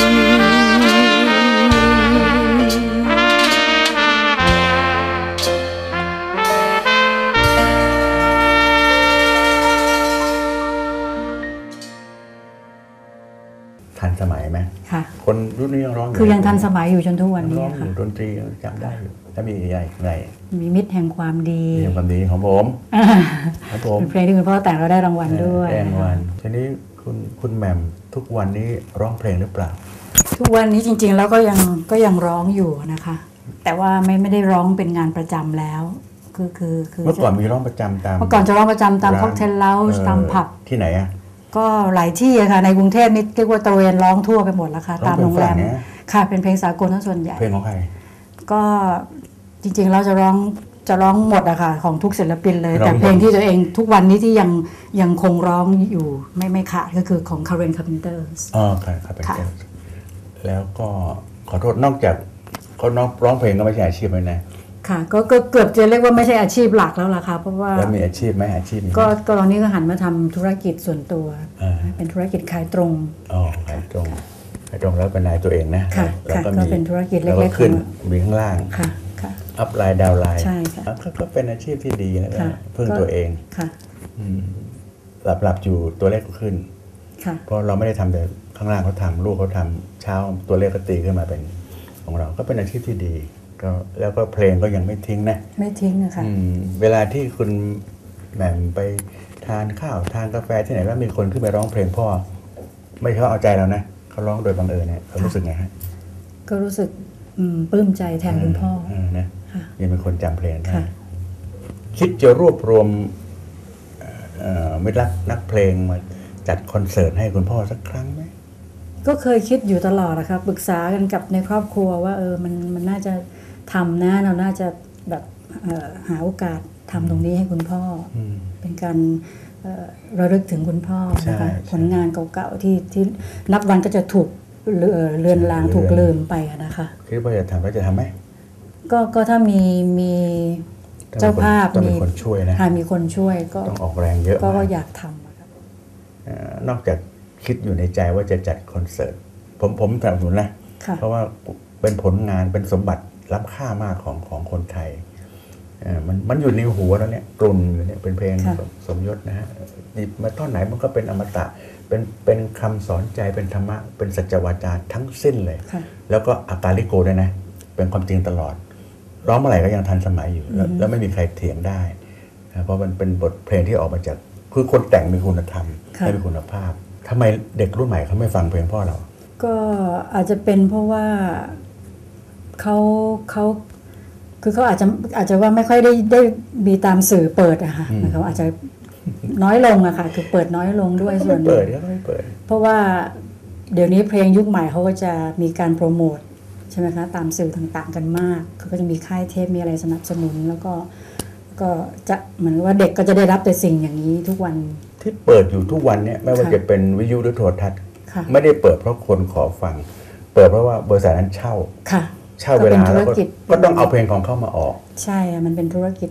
ทันสมัยไหมค่ะคนรุ่นนี้ยังร้องอยู่คือยังทันสมัยอยู่จนทุกวันนี้ร้องอค่ะยู่ดนตรีจำได้อยู่แล้วมีอะไรไงมีมิตรแห่งความดีมีความดีของผมอ่าของผมเป็นเพลงที่คุณพ่อแต่งเราได้รางวัลด้วยแรงวันทีนี้คุณคุณแหม่มทุกวันนี้ร้องเพลงหรือเปล่าทุกวันนี้จริงๆแล้วก็ยังก็ยังร้องอยู่นะคะ แต่ว่าไม่ไม่ได้ร้องเป็นงานประจำแล้ว คือคือคือเมื่อก่อนมีร้องประจำตามเมื่อก่อนจะร้องประจำตามร้านค็อกเทลเล้าส์ตามผับที่ไหนอะก็หลายที่อะค่ะในกรุงเทพนี่เรียกว่าตระเวนร้องทั่วไปหมดแล้วค่ะร้องตามโรงแรมเพลงฝรั่งเนี่ยค่ะเป็นเพลงสากลทั้งส่วนใหญ่เพลงของใครก็จริงๆเราจะร้องจะร้องหมดอะค่ะของทุกศิลปินเลยร้องหมดแต่เพลงที่ตัวเองทุกวันนี้ที่ยังยังคงร้องอยู่ไม่ไม่ขาดก็คือของ Karen Carpenter อ๋อครับครับเป็นค่ะแล้วก็ขอโทษนอกจากเขาน้องร้องเพลงก็ไม่ใช่อาชีพเลยนะค่ะก็ก็เกือบจะเรียกว่าไม่ใช่อาชีพหลักแล้วล่ะค่ะเพราะว่าแล้วมีอาชีพไหมอาชีพมีไหมก็ก็ตอนนี้ก็หันมาทำธุรกิจส่วนตัวอ่าเป็นธุรกิจขายตรงอ๋อขายตรงขายตรงแล้วเป็นนายตัวเองนะค่ะแล้วก็ค่ะมีก็เป็นธุรกิจเล็กๆแล้วขึ้นของเรามีข้างล่างค่ะค่ะอัพไลน์ดาวไลน์ใช่ค่ะก็ก็เป็นอาชีพที่ดีแล้วก็ค่ะพึ่งตัวเองค่ะอืมหลับหลับอยู่ตัวเลขก็ขึ้นค่ะเพราะเราไม่ได้ทำแต่ข้างล่างเขาทำลูกเขาทำเช้าตัวเลขก็ตีขึ้นมาเป็นของเราก็เป็นอาชีพที่ดีก็แล้วก็เพลงก็ยังไม่ทิ้งนะไม่ทิ้งนะคะอืมเวลาที่คุณแหม่มไปทานข้าวทานกาแฟที่ไหนแล้วมีคนขึ้นไปร้องเพลงพ่อไม่เขาเอาใจเรานะเขาร้องโดยบังเอิญเนี่ยเขารู้สึกไงฮะก็รู้สึกอืมปลื้มใจแทนคุณพ่อเออนะค่ะยังเป็นคนจำเพลงได้ค่ะคิดจะรวบรวมเอ่อมิตรรักนักเพลงมาจัดคอนเสิร์ตให้คุณพ่อสักครั้งไหมก็เคยคิดอยู่ตลอดนะคะปรึกษากันกับในครอบครัวว่าเออมันมันน่าจะทำนะเราน่าจะแบบเอ่อหาโอกาสทำตรงนี้ให้คุณพ่ออมเป็นการเอ่อระลึกถึงคุณพ่อนะคะใช่ผลงานเก่าๆที่ที่นับวันก็จะถูกเลือเลือนลางเลือนถูกลืมไปอะนะคะคิดว่าจะทำแล้วจะทำไหมก็ก็ถ้ามีมีเจ้าภาพต้องมีคนช่วยนะค่ะมีคนช่วยก็ต้องออกแรงเยอะก็มากก็อยากทำอะค่ะเอ่อนอกจากคิดอยู่ในใจว่าจะจัดคอนเสิร์ตผมผมสนับสนุนนะค่ะเพราะว่าเป็นผลงานเป็นสมบัติล้ำค่ามากของของคนไทยเอ่อมันมันอยู่ในหัวแล้วเนี่ยกลุ่นอยู่เนี่ยเป็นเพลงค่ะสมสมยศนะฮะหยิบมาท่อนไหนมันก็เป็นอมตะเป็นเป็นคำสอนใจเป็นธรรมะเป็นสัจวาจาทั้งสิ้นเลยค่ะแล้วก็อาการลิโกด้วยนะ เป็นความจริงตลอด ร้องเมื่อไหร่ก็ยังทันสมัยอยู่ แล้วแล้วไม่มีใครเถียงได้นะเพราะมันเป็นบทเพลงที่ออกมาจากคือคนแต่งมีคุณธรรมค่ะและมีคุณภาพทำไมเด็กรุ่นใหม่เขาไม่ฟังเพลงพ่อเราก็อาจจะเป็นเพราะว่าเขาเขาคือเขาอาจจะอาจจะว่าไม่ค่อยได้ได้มีตามสื่อเปิดอะค่ะอืมเขาอาจจะน้อยลงอะค่ะคือเปิดน้อยลงด้วยส่วนหเปินึ่ดงก็ไม่เปิดเพราะว่าเดี๋ยวนี้เพลงยุคใหม่เขาก็จะมีการโปรโมทใช่ไหมคะตามสื่อต่างๆกันมากเขาก็จะมีค่ายเทปมีอะไรสนับสนุน แล้วก็ก็จะเหมือนว่าเด็กก็จะได้รับแต่สิ่งอย่างนี้ทุกวันที่เปิดอยู่ทุกวันเนี่ยไม่ว่าค่ะจะเป็นวิทยุหรือโทรทัศน์ค่ะไม่ได้เปิดเพราะคนขอฟัง เปิดเพราะว่าบริษัทนั้นเช่าค่ะเช่าเวลาแล้วก็ก็เป็นธุรกิจก็ต้องเอาเพลงของเขามาออกใช่อะมันเป็นธุรกิจ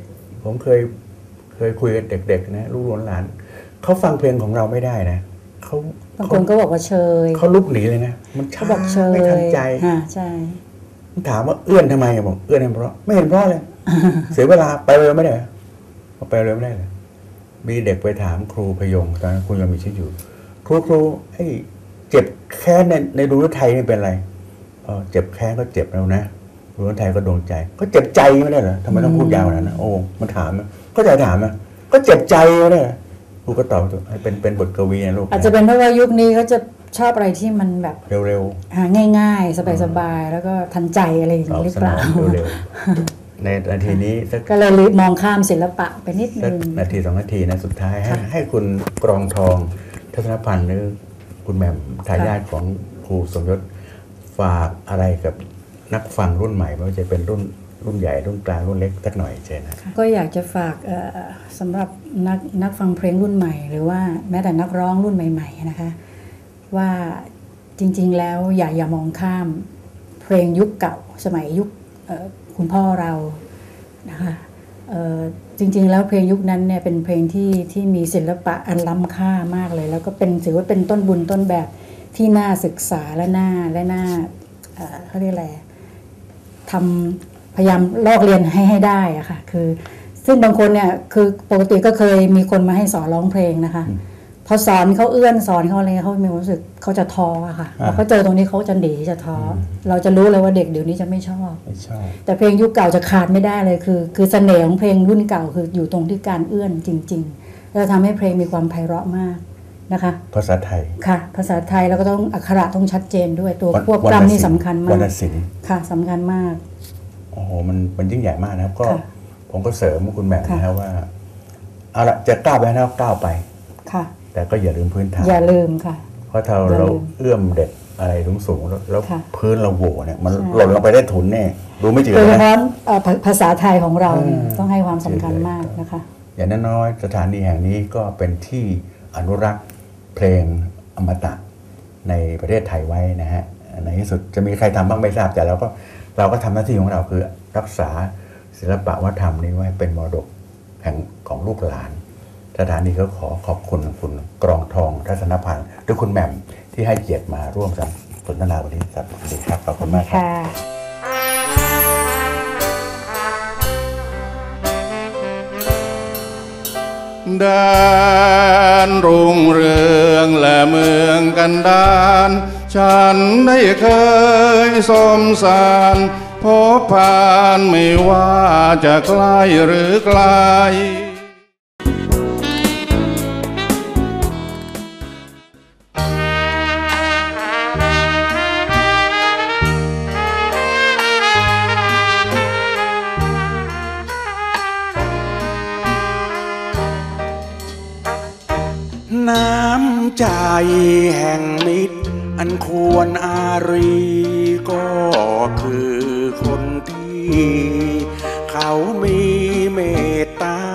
ผมเคยเคยคุยกับเด็กๆนะลูกหลานเขาฟังเพลงของเราไม่ได้นะเขาบางคนก็บอกว่าเชยเขาลุกหนีเลยนะมันช้าไม่ทันใจใช่ถามว่าเอื้อนทำไมบอกเอื้อนเพราะไม่เห็นเพราะเลย เสียเวลาไปเลยไม่ได้ไปเลยไม่ได้เลยมีเด็กไปถามครูพยงตอนนั้นครูยังมีชีวิตอยู่ครูครูไอ้เจ็บแค้นในในดวงไทยนี่เป็นอะไรเออเจ็บแค้นก็เจ็บแล้วนะดวงไทยก็ดวงใจก็เจ็บใจไม่ได้เหรอทำไมต้องพูดยาวขนาดนั้นโอ้มันถามก็จะถามนะก็เจ็บใจไม่ได้ครูก็ตอบเป็นเป็นบทกวีนะลูกอาจจะเป็นเพราะว่ายุคนี้เขาจะชอบอะไรที่มันแบบเร็วๆหาง่ายๆสบายๆแล้วก็ทันใจอะไรอย่างนี้หรือเปล่าเร็วในนาทีนี้ก็เลยมองข้ามศิลปะไปนิดนึงนาทีสองนาทีนะสุดท้ายให้ให้คุณกรองทองทัศนพันธ์หรือคุณแหม่มทายาทของครูสมยศฝากอะไรกับนักฟังรุ่นใหม่ไม่ว่าจะเป็นรุ่นรุ่นใหญ่รุ่นกลางรุ่นเล็กสักหน่อยเช่นนะก็อยากจะฝากสำหรับนักนักฟังเพลงรุ่นใหม่หรือว่าแม้แต่นักร้องรุ่นใหม่ๆนะคะว่าจริงๆแล้วอย่าอย่ามองข้ามเพลงยุคเก่าสมัยยุคคุณพ่อเรานะคะจริงๆแล้วเพลงยุคนั้นเนี่ยเป็นเพลงที่ที่มีศิลปะอันล้ำค่ามากเลยแล้วก็เป็นถือว่าเป็นต้นบุญต้นแบบที่น่าศึกษาและน่าและน่าเขาเรียกอะไรทำพยายามลอกเรียนให้ให้ได้อะค่ะคือซึ่งบางคนเนี่ยคือปกติก็เคยมีคนมาให้สอนร้องเพลงนะคะพอสอนเขาเอื้อนสอนเขาอะไรเขามีความรู้สึกเขาจะท้ออะค่ะพอเขาเจอตรงนี้เขาจะหนีจะท้อเราจะรู้เลยว่าเด็กเดี๋ยวนี้จะไม่ชอบไม่ชอบแต่เพลงยุคเก่าจะขาดไม่ได้เลยคือคือเสน่ห์ของเพลงรุ่นเก่าคืออยู่ตรงที่การเอื้อนจริงๆแล้วทำให้เพลงมีความไพเราะมากนะคะภาษาไทยค่ะภาษาไทยแล้วก็ต้องอักขระต้องชัดเจนด้วยตัวควบกล้ำนี่สำคัญมากวรรณศิลป์ค่ะสำคัญมากโอ้โหมันมันยิ่งใหญ่มากนะครับก็ผมก็เสริมคุณแม่นะครับว่าเอาละจะก้าวไปแล้วก้าวไปค่ะแต่ก็อย่าลืมพื้นฐานอย่าลืมค่ะเพราะถ้าเราเอื้อมเด็กอะไรสูงๆแล้วพื้นเราโหวเนี่ยมันหล่นลงไปได้ถุนแน่ดูไม่เจอนะโดยเฉพาะภาษาไทยของเราต้องให้ความสำคัญมากนะคะอย่างน้อยๆสถานีแห่งนี้ก็เป็นที่อนุรักษ์เพลงอมตะในประเทศไทยไว้นะฮะในที่สุดจะมีใครทำบ้างไม่ทราบแต่เราก็เราก็ทำหน้าที่ของเราคือรักษาศิลปะวัฒนธรรมนี้ไว้เป็นมรดกแห่งของลูกหลานสถานีก็ขอขอบคุณคุณกรองทองทัศนพันธ์หรือคุณแหม่มที่ให้เกียรติมาร่วมกันสนทนาวันนี้ครับสวัสดีครับขอบคุณมากครับแดนรุ่งเรืองและเมืองกันดารฉันได้เคยสมสารพบผ่านไม่ว่าจะใกล้หรือไกลน้ำใจแห่งมิตรอันควรอารีก็คือคนที่เขามีเมตตา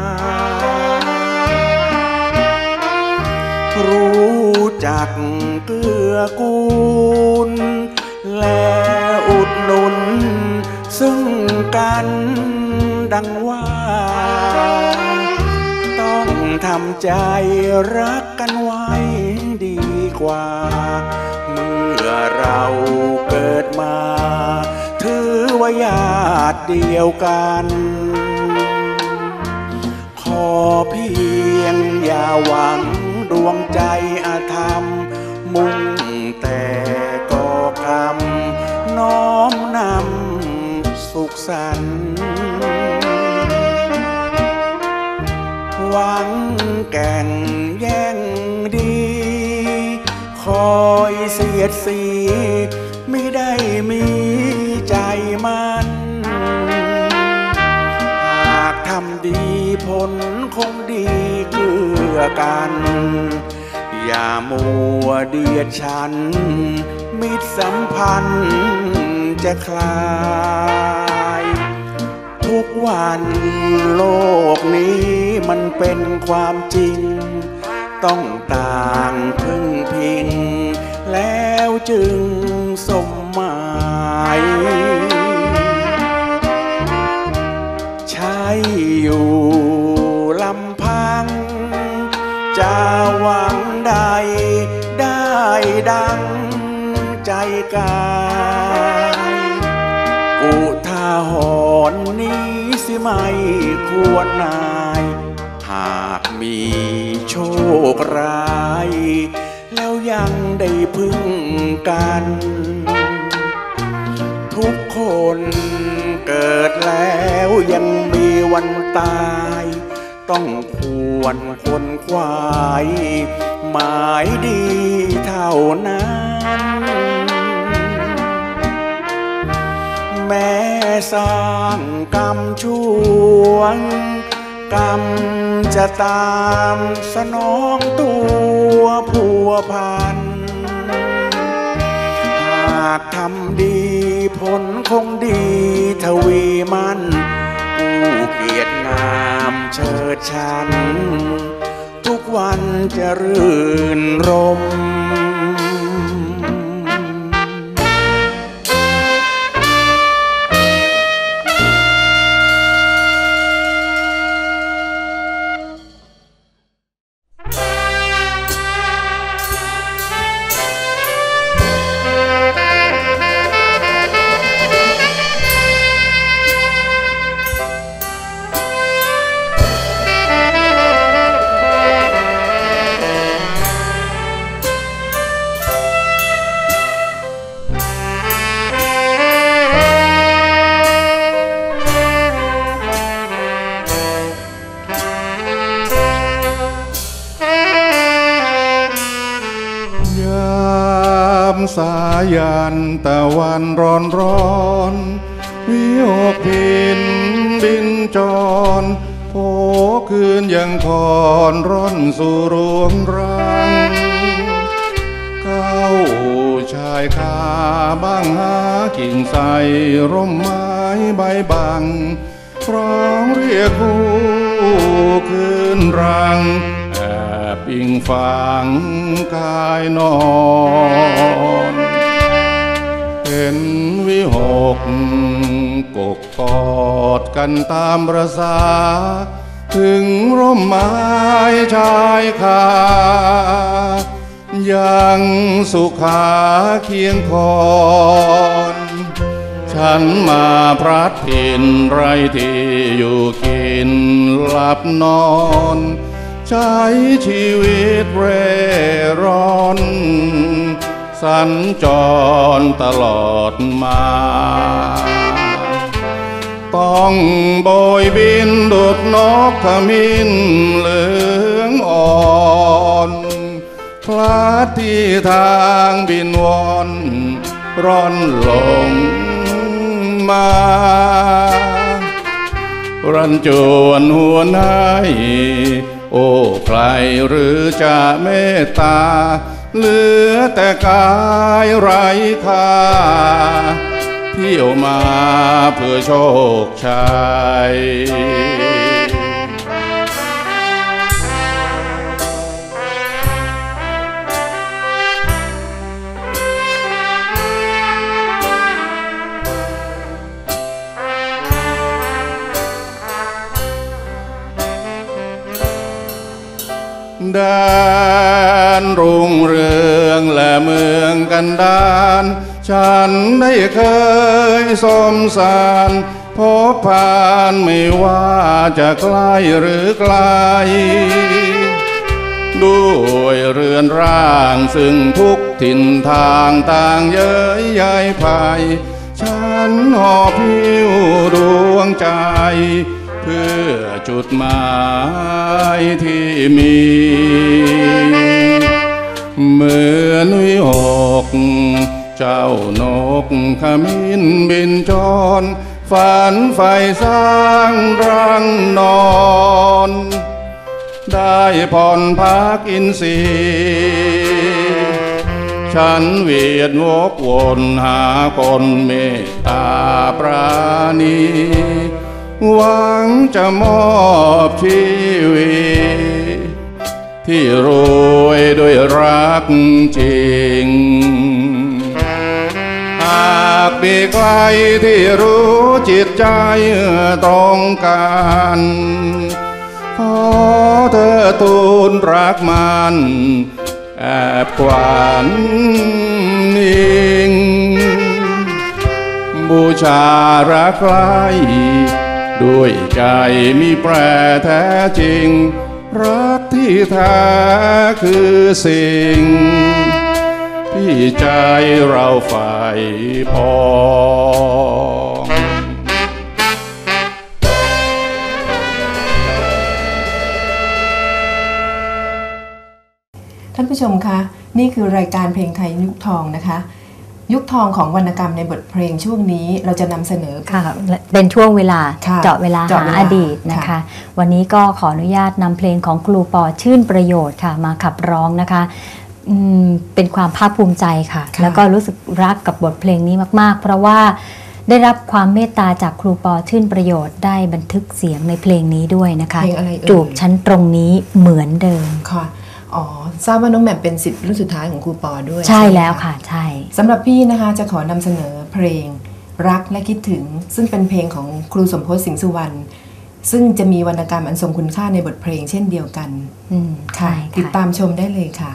รู้จักเกื้อกูลและอุดหนุนซึ่งกันดังว่าต้องทำใจรักกันไว้ดีกว่าเมื่อเราเกิดมาถือว่าญาติเดียวกันขอเพียงอย่าหวังดวงใจอาธรรมมุ่งแต่ก่อคำน้อมนำสุขสันต์หวังแก่งแย่งดีคอยเสียดสีไม่ได้มีใจมันหากทำดีผลคงดีเกื้อกันอย่ามัวเดียดฉันมิตรสัมพันธ์จะคลายทุกวันโลกนี้มันเป็นความจริงต้องต่างพึ่งพิงแล้วจึงสมหมายใช้อยู่กายอุทาหรณ์นี้สิไม่ควรนายหากมีโชคร้ายแล้วยังได้พึ่งกันทุกคนเกิดแล้วยังมีวันตายต้องควรคนควายหมายดีเท่านั้นแม้สร้างกรรมชั่วกรรมจะตามสนองตัวผัวพันหากทำดีผลคงดีทวีมันผู้เกียรติงามเชิดชันทุกวันจะรื่นรมสายันตะวันร้อนร้อนวิโอกพินบินจรโผคืนยังคอนร่อนสู่รวงรังเก้าชายคาบ้างหากิ่งใสร่มไม้ใบบังร้องเรียกคู่คืนรังแอบอิงฝังกายนอนเห็นวิหกกกกอดกันตามประสาถึงร่มไม้ชายคายังสุขาเคียงคอนฉันมาพลัดถิ่นไรที่อยู่กินหลับนอนใช้ชีวิตเร่ร่อนสัญจรตลอดมาต้องโบยบินดุจนกขมิ้นเหลืองอ่อนพลัดที่ทางบินวนร่อนลงมารันจวนหัวนายโอ้ใครหรือจะเมตตาเหลือแต่กายไร้ค่าเที่ยวมาเพื่อโชคชัยแดนรุ่งเรืองและเมืองกันดารฉันได้เคยสมสารพบผ่านไม่ว่าจะใกล้หรือไกลด้วยเรือนร่างซึ่งทุกถิ่นทางต่างเย้ยใยภัยฉันหอบหิ้วดวงใจเพื่อจุดหมายที่มีเหมือนวิหกเจ้านกขมิ้นบินจรฝันไฟสร้างรังนอนได้ผ่อนพักอินทรีย์ฉันเวียนวกวนหาคนเมตตาปราณีหวังจะมอบชีวิตที่รวยด้วยรักจริงหากมีใครที่รู้จิตใจตรงกันขอเธอทูลรักมันแแอบหวานนิ่งบูชารักใครด้วยใจมีแปรแท้จริงรักที่แท้คือสิ่งที่ใจเราใฝ่พองท่านผู้ชมคะนี่คือรายการเพลงไทยยุคทองนะคะยุคทองของวรรณกรรมในบทเพลงช่วงนี้เราจะนำเสนอค่ะเป็นช่วงเวลาเจาะเวลาหาอดีตนะคะวันนี้ก็ขออนุญาตนำเพลงของครูปอชื่นประโยชน์ค่ะมาขับร้องนะคะเป็นความภาคภูมิใจค่ะแล้วก็รู้สึกรักกับบทเพลงนี้มากๆเพราะว่าได้รับความเมตตาจากครูปอชื่นประโยชน์ได้บันทึกเสียงในเพลงนี้ด้วยนะคะจูบชั้นตรงนี้เหมือนเดิมค่ะอ๋อทราบว่าน้องแหม่มเป็นศิษย์รุ่นสุดท้ายของครูปอด้วยใช่แล้วค่ะใช่สำหรับพี่นะคะจะขอนำเสนอเพลงรักและคิดถึงซึ่งเป็นเพลงของครูสมพศสิงห์สุวรรณซึ่งจะมีวรรณกรรมอันทรงคุณค่าในบทเพลงเช่นเดียวกันค่ะติดตามชมได้เลยค่ะ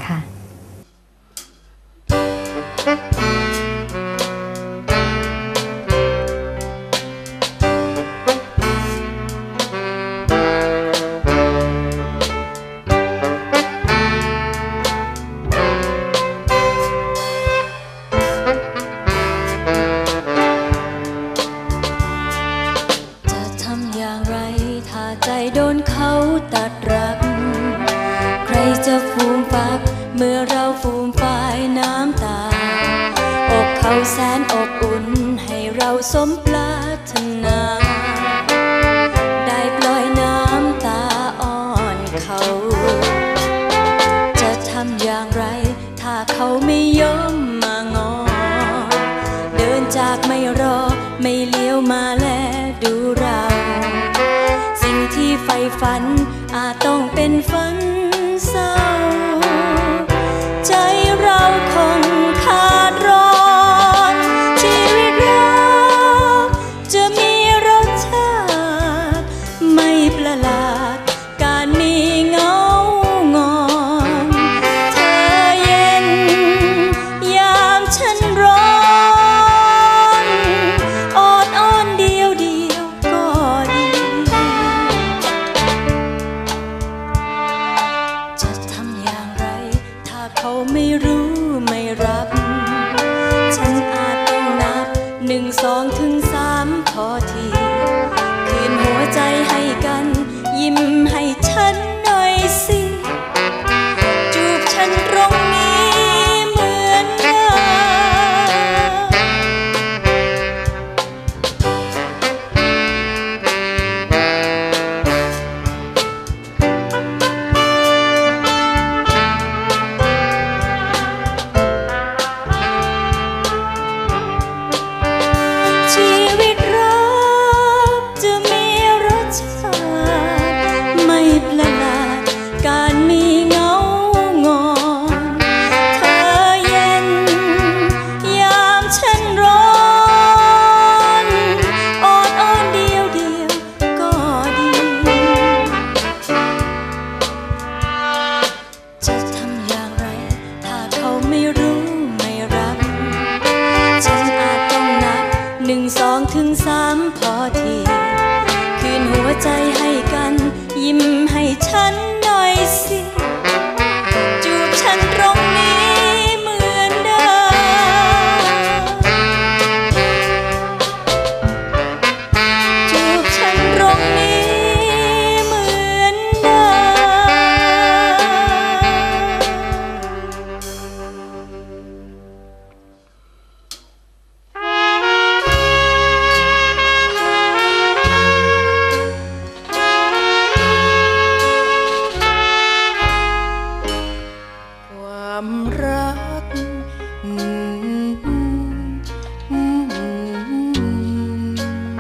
สมปรารถนาได้ปล่อยน้ำตาอ่อนเขาจะทำอย่างไรถ้าเขาไม่ยอมมางอเดินจากไม่รอไม่เลี้ยวมาแลดูเราสิ่งที่ใฝ่ฝันอาจต้องเป็นฝันเศร้าใจเราคงขาดร้อนชีวิตเราจะมีรสชาติไม่ประหลาดการมีเงางอนเธอเย็นยามฉันร้อนอ่อนอ่อนเดียวเดียวก็ดีจะทำอย่างไรถ้าเขาไม่รู้ไม่รับฉันอาจต้องนับหนึ่งสองถึงสามพอทีคืนหัวใจให้กันยิ้มให้ฉันหน่อยสิจูบฉันตรงนี้เหมือนเดิมชีวิตรักจะมีรสชาติไม่ประหลาดการมีเงางอนเธอเย็นยามฉันร้อนอ่อนอ่อนเดียวเดียวก็ดีจะทำอย่างไรถ้าเขาไม่รู้ไม่รับฉันอาจต้องนับหนึ่งสองถึงสามพอทีคืนหัวใจให้กันยิ้มให้ฉันหน่อยสิจูบฉันตรงนี้เหมือนเดิมจูบฉันตรงนี้เหมือนเดิความรักอืมอืม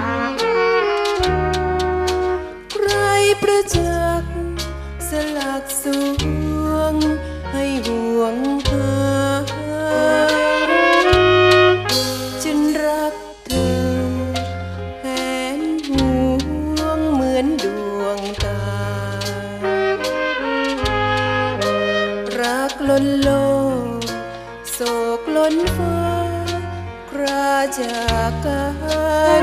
ใครประจักษ์สลักสวงให้ห่วงหาฉันรักเธอแหนห่วงเหมือนดวงตารักล้นโลกโศกล้นฟ้าคราจากกัน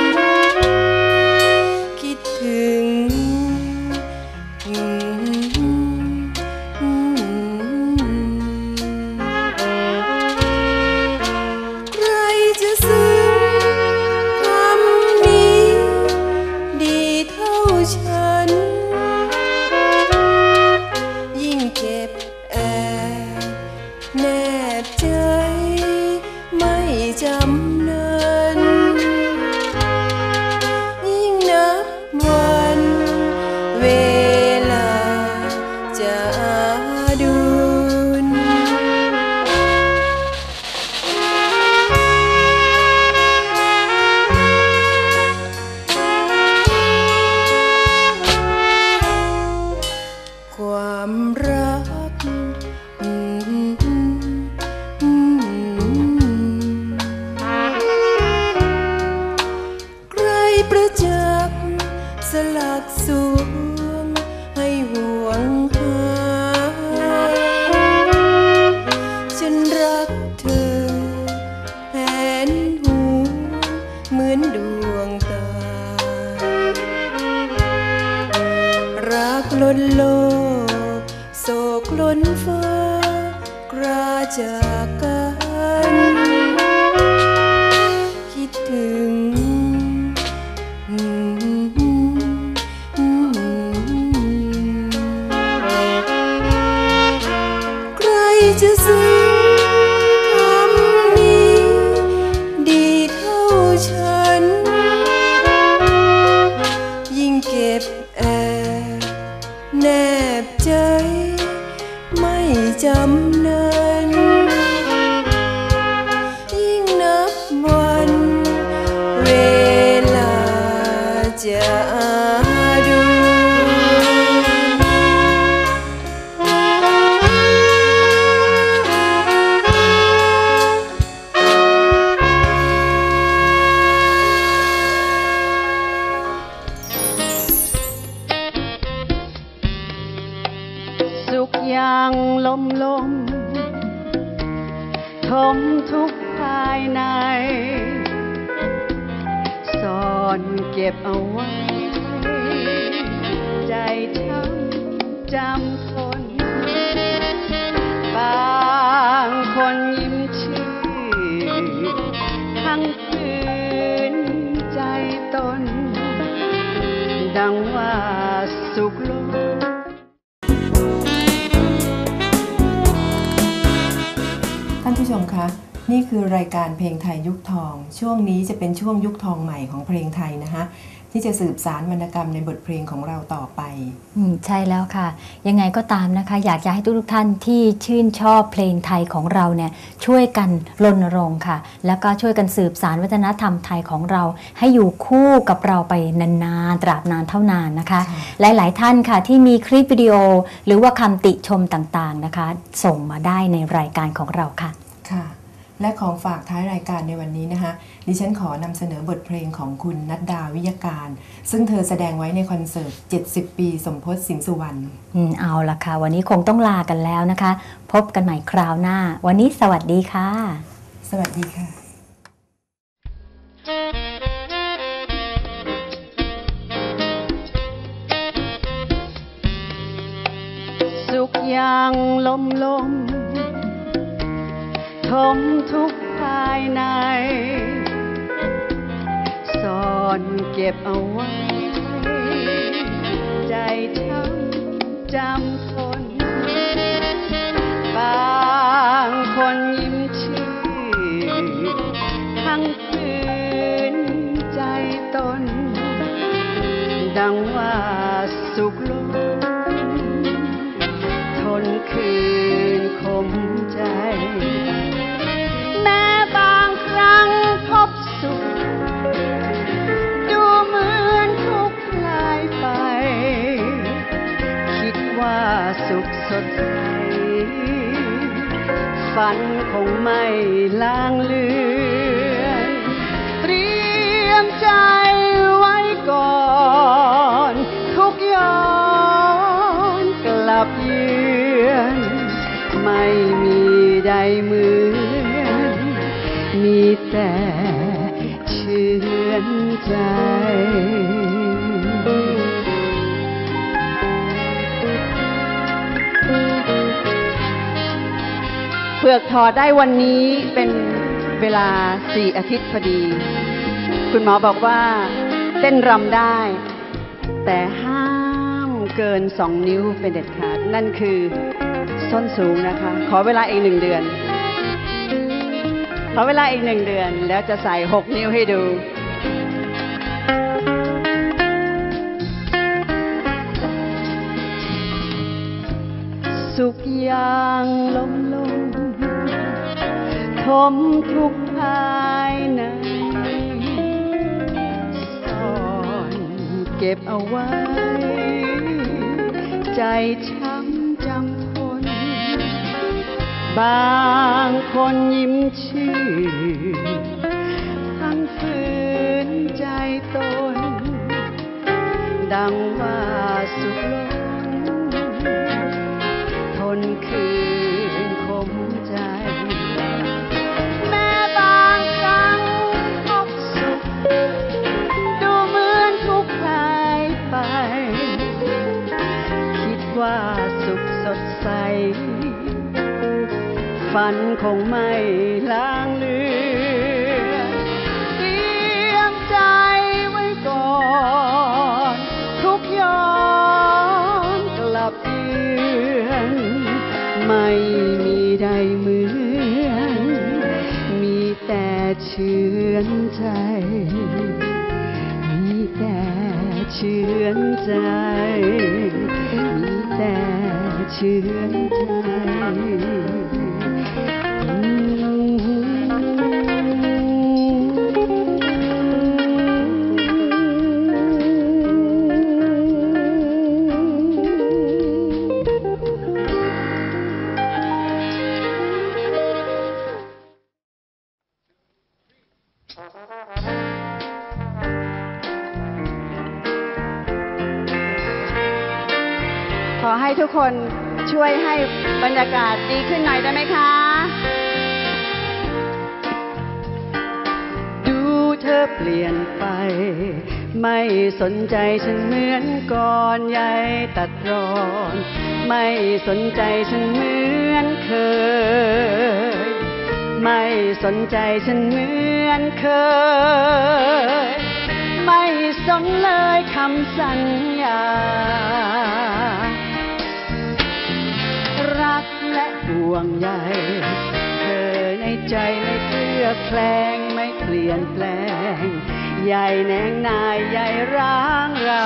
คิดถึงใครจะซึ้งคำนี้ดีเท่าฉันยิ่งเก็บแอบแนบใจไม่จำเนินยิ่งนับวันเวลาจะดูนความรักใครประจักษ์สลักสวงให้ห่วงหาฉันรักเธอแหนหูเหมือนดวงตารักล้นโลกโศกล้นฟ้ากราจากกันคิดถึงใครจะซึ้งคำนี้ดีเท่าฉันยิ่งเก็บแอบแนบใจไม่จำเนินยิ่งนับวันเวลาจะดูสุขอย่างลมลมทมทุกข์ภายในซ่อนเก็บเอาไว้ใจช้ำจำทนบางคนยิ้มชื่อทั้งคืนใจตนดังว่าสุขลมท่านผู้ชมคะนี่คือรายการเพลงไทยยุคทองช่วงนี้จะเป็นช่วงยุคทองใหม่ของเพลงไทยนะคะที่จะสืบสานวรรณกรรมในบทเพลงของเราต่อไปอืมใช่แล้วค่ะยังไงก็ตามนะคะอยากจะให้ทุกๆท่านที่ชื่นชอบเพลงไทยของเราเนี่ยช่วยกันรณรงค์ค่ะแล้วก็ช่วยกันสืบสานวัฒนธรรมไทยของเราให้อยู่คู่กับเราไปนานๆตราบนานเท่านานนะคะหลายๆท่านค่ะที่มีคลิปวิดีโอหรือว่าคำติชมต่างๆนะคะส่งมาได้ในรายการของเราค่ะค่ะและของฝากท้ายรายการในวันนี้นะคะดิฉันขอนำเสนอบทเพลงของคุณนัดดาวิยการซึ่งเธอแสดงไว้ในคอนเสิร์ตเจ็ดสิบปีสมพศสิงห์สุวรรณอืมเอาล่ะค่ะวันนี้คงต้องลากันแล้วนะคะพบกันใหม่คราวหน้าวันนี้สวัสดีค่ะสวัสดีค่ะสุขอย่างลมลมทมทุกข์ภายในซ่อนเก็บเอาไว้ใจช้ำจำทนบางคนยิ้มชื่อทั้งคืนใจตนดังว่าสุขล้นทนคืนคมใจแม้บางครั้งพบสุขดูเหมือนทุกข์คลายไปคิดว่าสุขสดใสฝันคงไม่ลางเลือนเตรียมใจไว้ก่อนทุกย้อนกลับเยือนมาเหมือนมีแต่เชื่อนใจเผือกถอดได้วันนี้เป็นเวลาสี่อาทิตย์พอดีคุณหมอบอกว่าเต้นรำได้แต่ห้ามเกินสองนิ้วเป็นเด็ดขาดนั่นคือส้นสูงนะคะขอเวลาอีกหนึ่งเดือนขอเวลาอีกหนึ่งเดือนแล้วจะใส่หกนิ้วให้ดูสุขอย่างลมลมทมทุกภายในซ่อนเก็บเอาไว้ใจช้ำจำคนบางคนยิ้มชื่อทั้งฝืนใจตนดังว่าสุขล้นทนคืนคมใจแม้บางครั้งพบสุขดูเหมือนทุกข์หายไปคิดว่าสุขสดใสฝันคงไม่ลางเลือนเตรียมใจไว้ก่อนทุกย้อนกลับเยือนไม่มีใดเหมือนมีแต่เชื่อนใจมีแต่เชื่อนใจมีแต่เชื่อนใจขอให้ทุกคนช่วยให้บรรยากาศดีขึ้นหน่อยได้ไหมคะดูเธอเปลี่ยนไปไม่สนใจฉันเหมือนก่อนใยตัดรอนไม่สนใจฉันเหมือนเคยไม่สนใจฉันเหมือนเคยไม่สนเลยคำสัญญารักและห่วงใยเธอในใจไม่เคลือบแคลงไม่เปลี่ยนแปลงใหญ่แนงนายใหญ่ร้างรา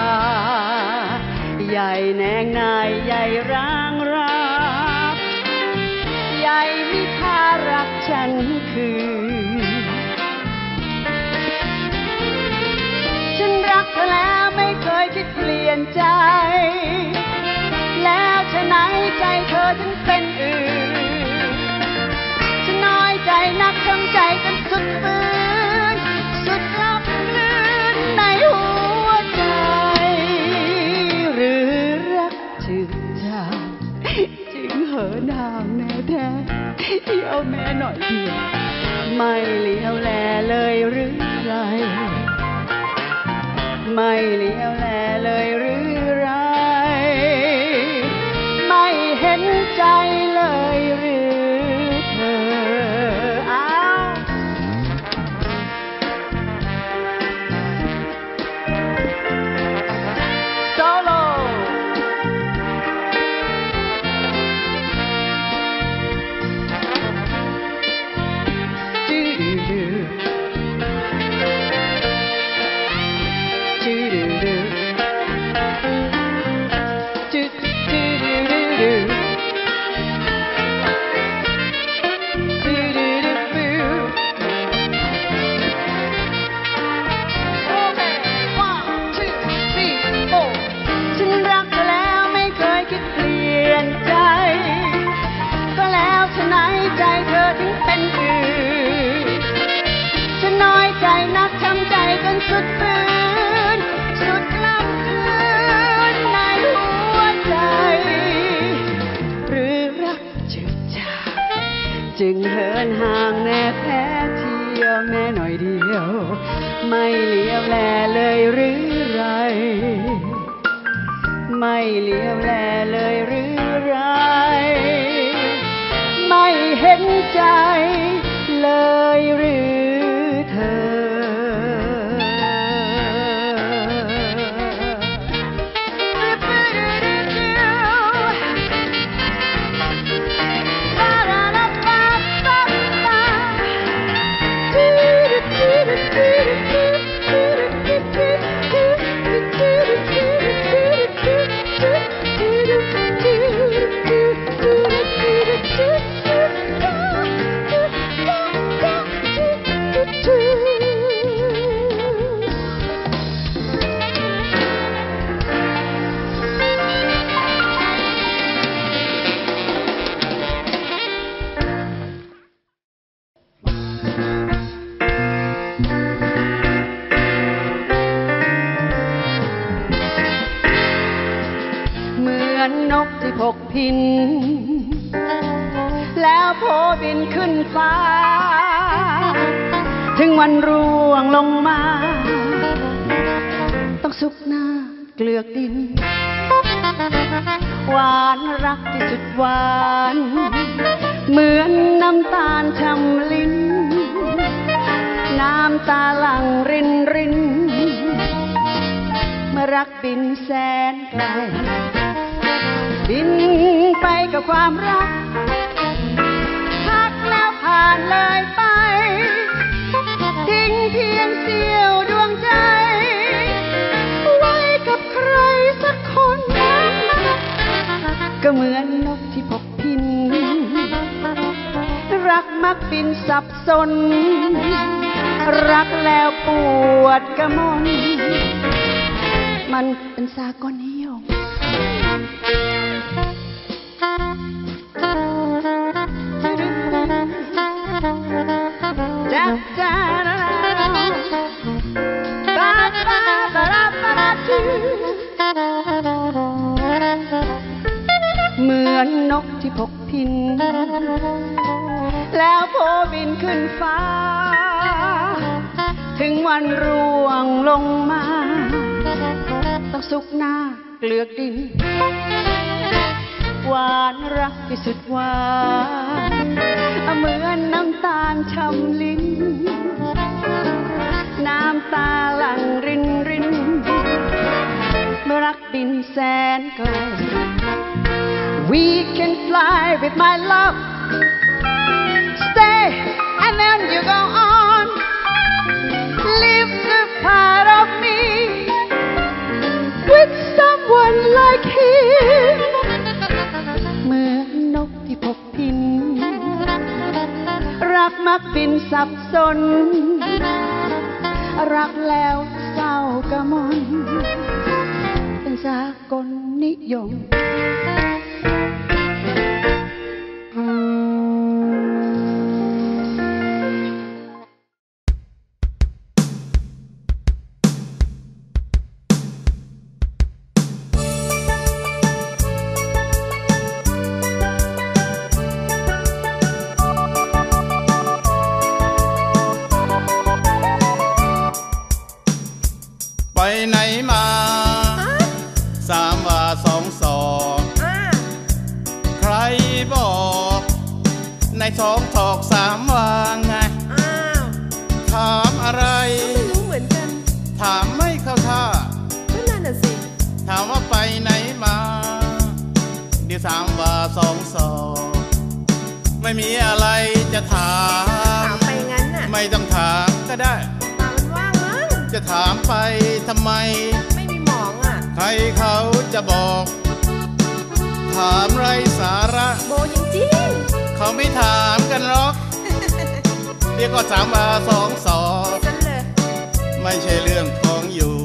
ใหญ่แนงนายใหญ่ร้างราใหญ่มิค่ารักฉันคือฉันรักเธอแล้วไม่เคยคิดเปลี่ยนใจแล้วฉะไหนใจเธอถึงเป็นอื่นฉันน้อยใจนักทั้งใจกันสุดฝืนสุดลับลื่นในหัวใจหรือรักจึงจางจึงเหินห่างแน่แท้เที่ยวแม่หน่อยเดียวไม่เลี้ยวแลเลยหรือไรไม่เลี้ยวแลเลยหรือไรไม่เห็นใจเลยหรือเธออ้าวโซโล่จืดจืดจืดไม่เหลียวแลเลยหรือไรไม่เหลียวแลเลยหรือไรไม่เห็นใจเลยหรือเธอนกที่พกพินแล้วโผบินขึ้นฟ้าถึงวันร่วงลงมาต้องสุกหน้าเกลือกดินหวานรักที่สุดหวานเหมือนน้ำตาลช่ำลิ้นน้ำตาหลั่งรินรินเมื่อรักบินแสนไกลบินไปกับความรักพักแล้วผ่านเลยไปทิ้งเพียงเสี้ยวดวงใจไว้กับใครสักคนก็เหมือนนกที่พกพินรักมักบินสับสนรักแล้วปวดกระมนมันเป็นสากลนิยมเหมือนนกที่พกพินแล้วโผบินขึ้นฟ้าถึงวันร่วงลงมาต้องสุกหน้าเกลือกดินหวานรักที่สุดหวานเหมือนน้ำตาลช่ำลิ้นน้ำตาหลั่งรินรินเมื่อรักบินแสนไกล We can fly with my love Stay and then you go on Live the part of me With someone like him เหมือนนกที่พกพินรักมักบินสับสนรักแล้วเศร้ากระมนเป็นสากลนิยมไปไหนมาสามว่าสองศอกใครบอกในสองถอกสามว่าไงถามอะไรไม่รู้เหมือนกันถามไม่เข้าท่าก็นั่นน่ะสิถามว่าไปไหนมาเดี๋ยวสามว่าสองศอกไม่มีอะไรจะถามถามไปงั้นน่ะไม่ต้องถามก็ได้จะถามไปทำไมไม่มีหมองอ่ะใครเขาจะบอกถามไรสาระโบจริงๆเขาไม่ถามกันหรอกเรียกก็สามว่าสองสองไม่ใช่เรื่องของอยู่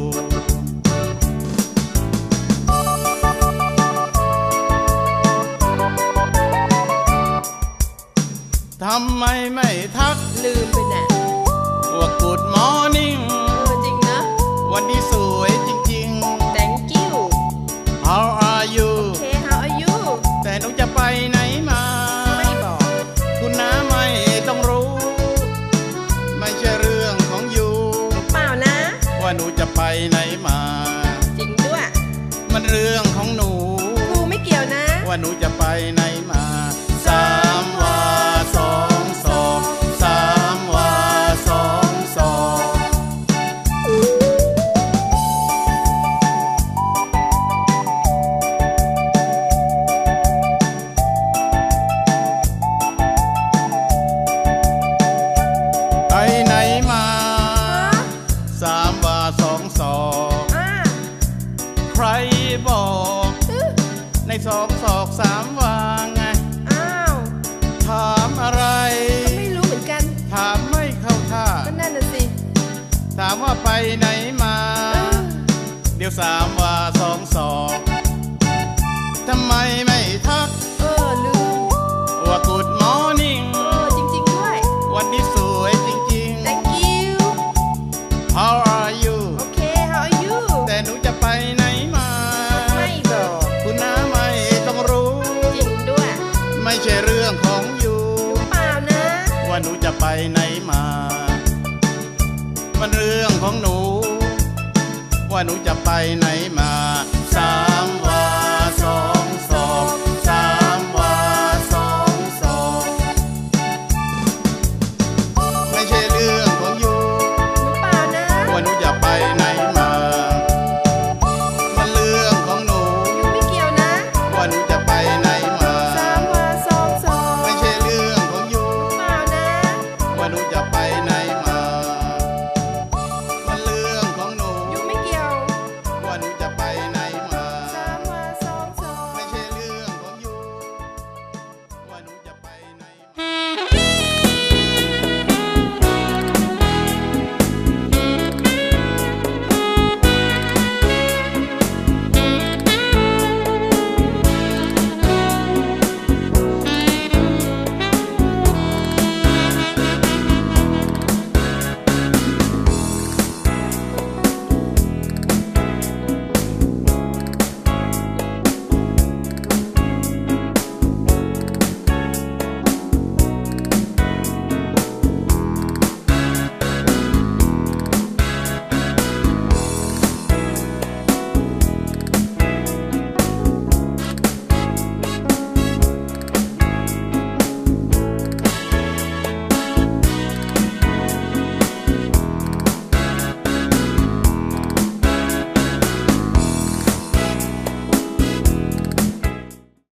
ทำไมไม่ทักลืมไปน่ะว่า Good morningวันนี้สวยจริงๆ Thank you How are you Okay how are you แต่น้องจะไปไหนมาไม่บอกคุณน้าไม่ต้องรู้ไม่ใช่เรื่องของอยู่เปล่ารื่องของหนูครูไม่เกี่ยวนะว่าหนูจะไปไหนมาสามวาสองศอกสามวาสองศอกไปไหนมาสามวาสองศอกใครบอกในสองศอกสามวาไงอ้าวถามอะไรไม่รู้เหมือนกันถามไม่เข้าท่าก็นั่นน่ะสิถามว่าไปไหนมาเดี๋ยวสามวาสองศอกทำไมไม่ทักเออลืมว่า Good morning เออจริงๆด้วยวันนี้สวยจริงๆ Thank you How are you โอเค How are you แต่หนูจะไปไหนมาไม่บอกคุณน้าไม่ต้องรู้จริงด้วยไม่ใช่เรื่องของอยู่เปล่านะว่าหนูจะไปไหนมามันเรื่องของหนูว่าหนูจะไปไหนมาสา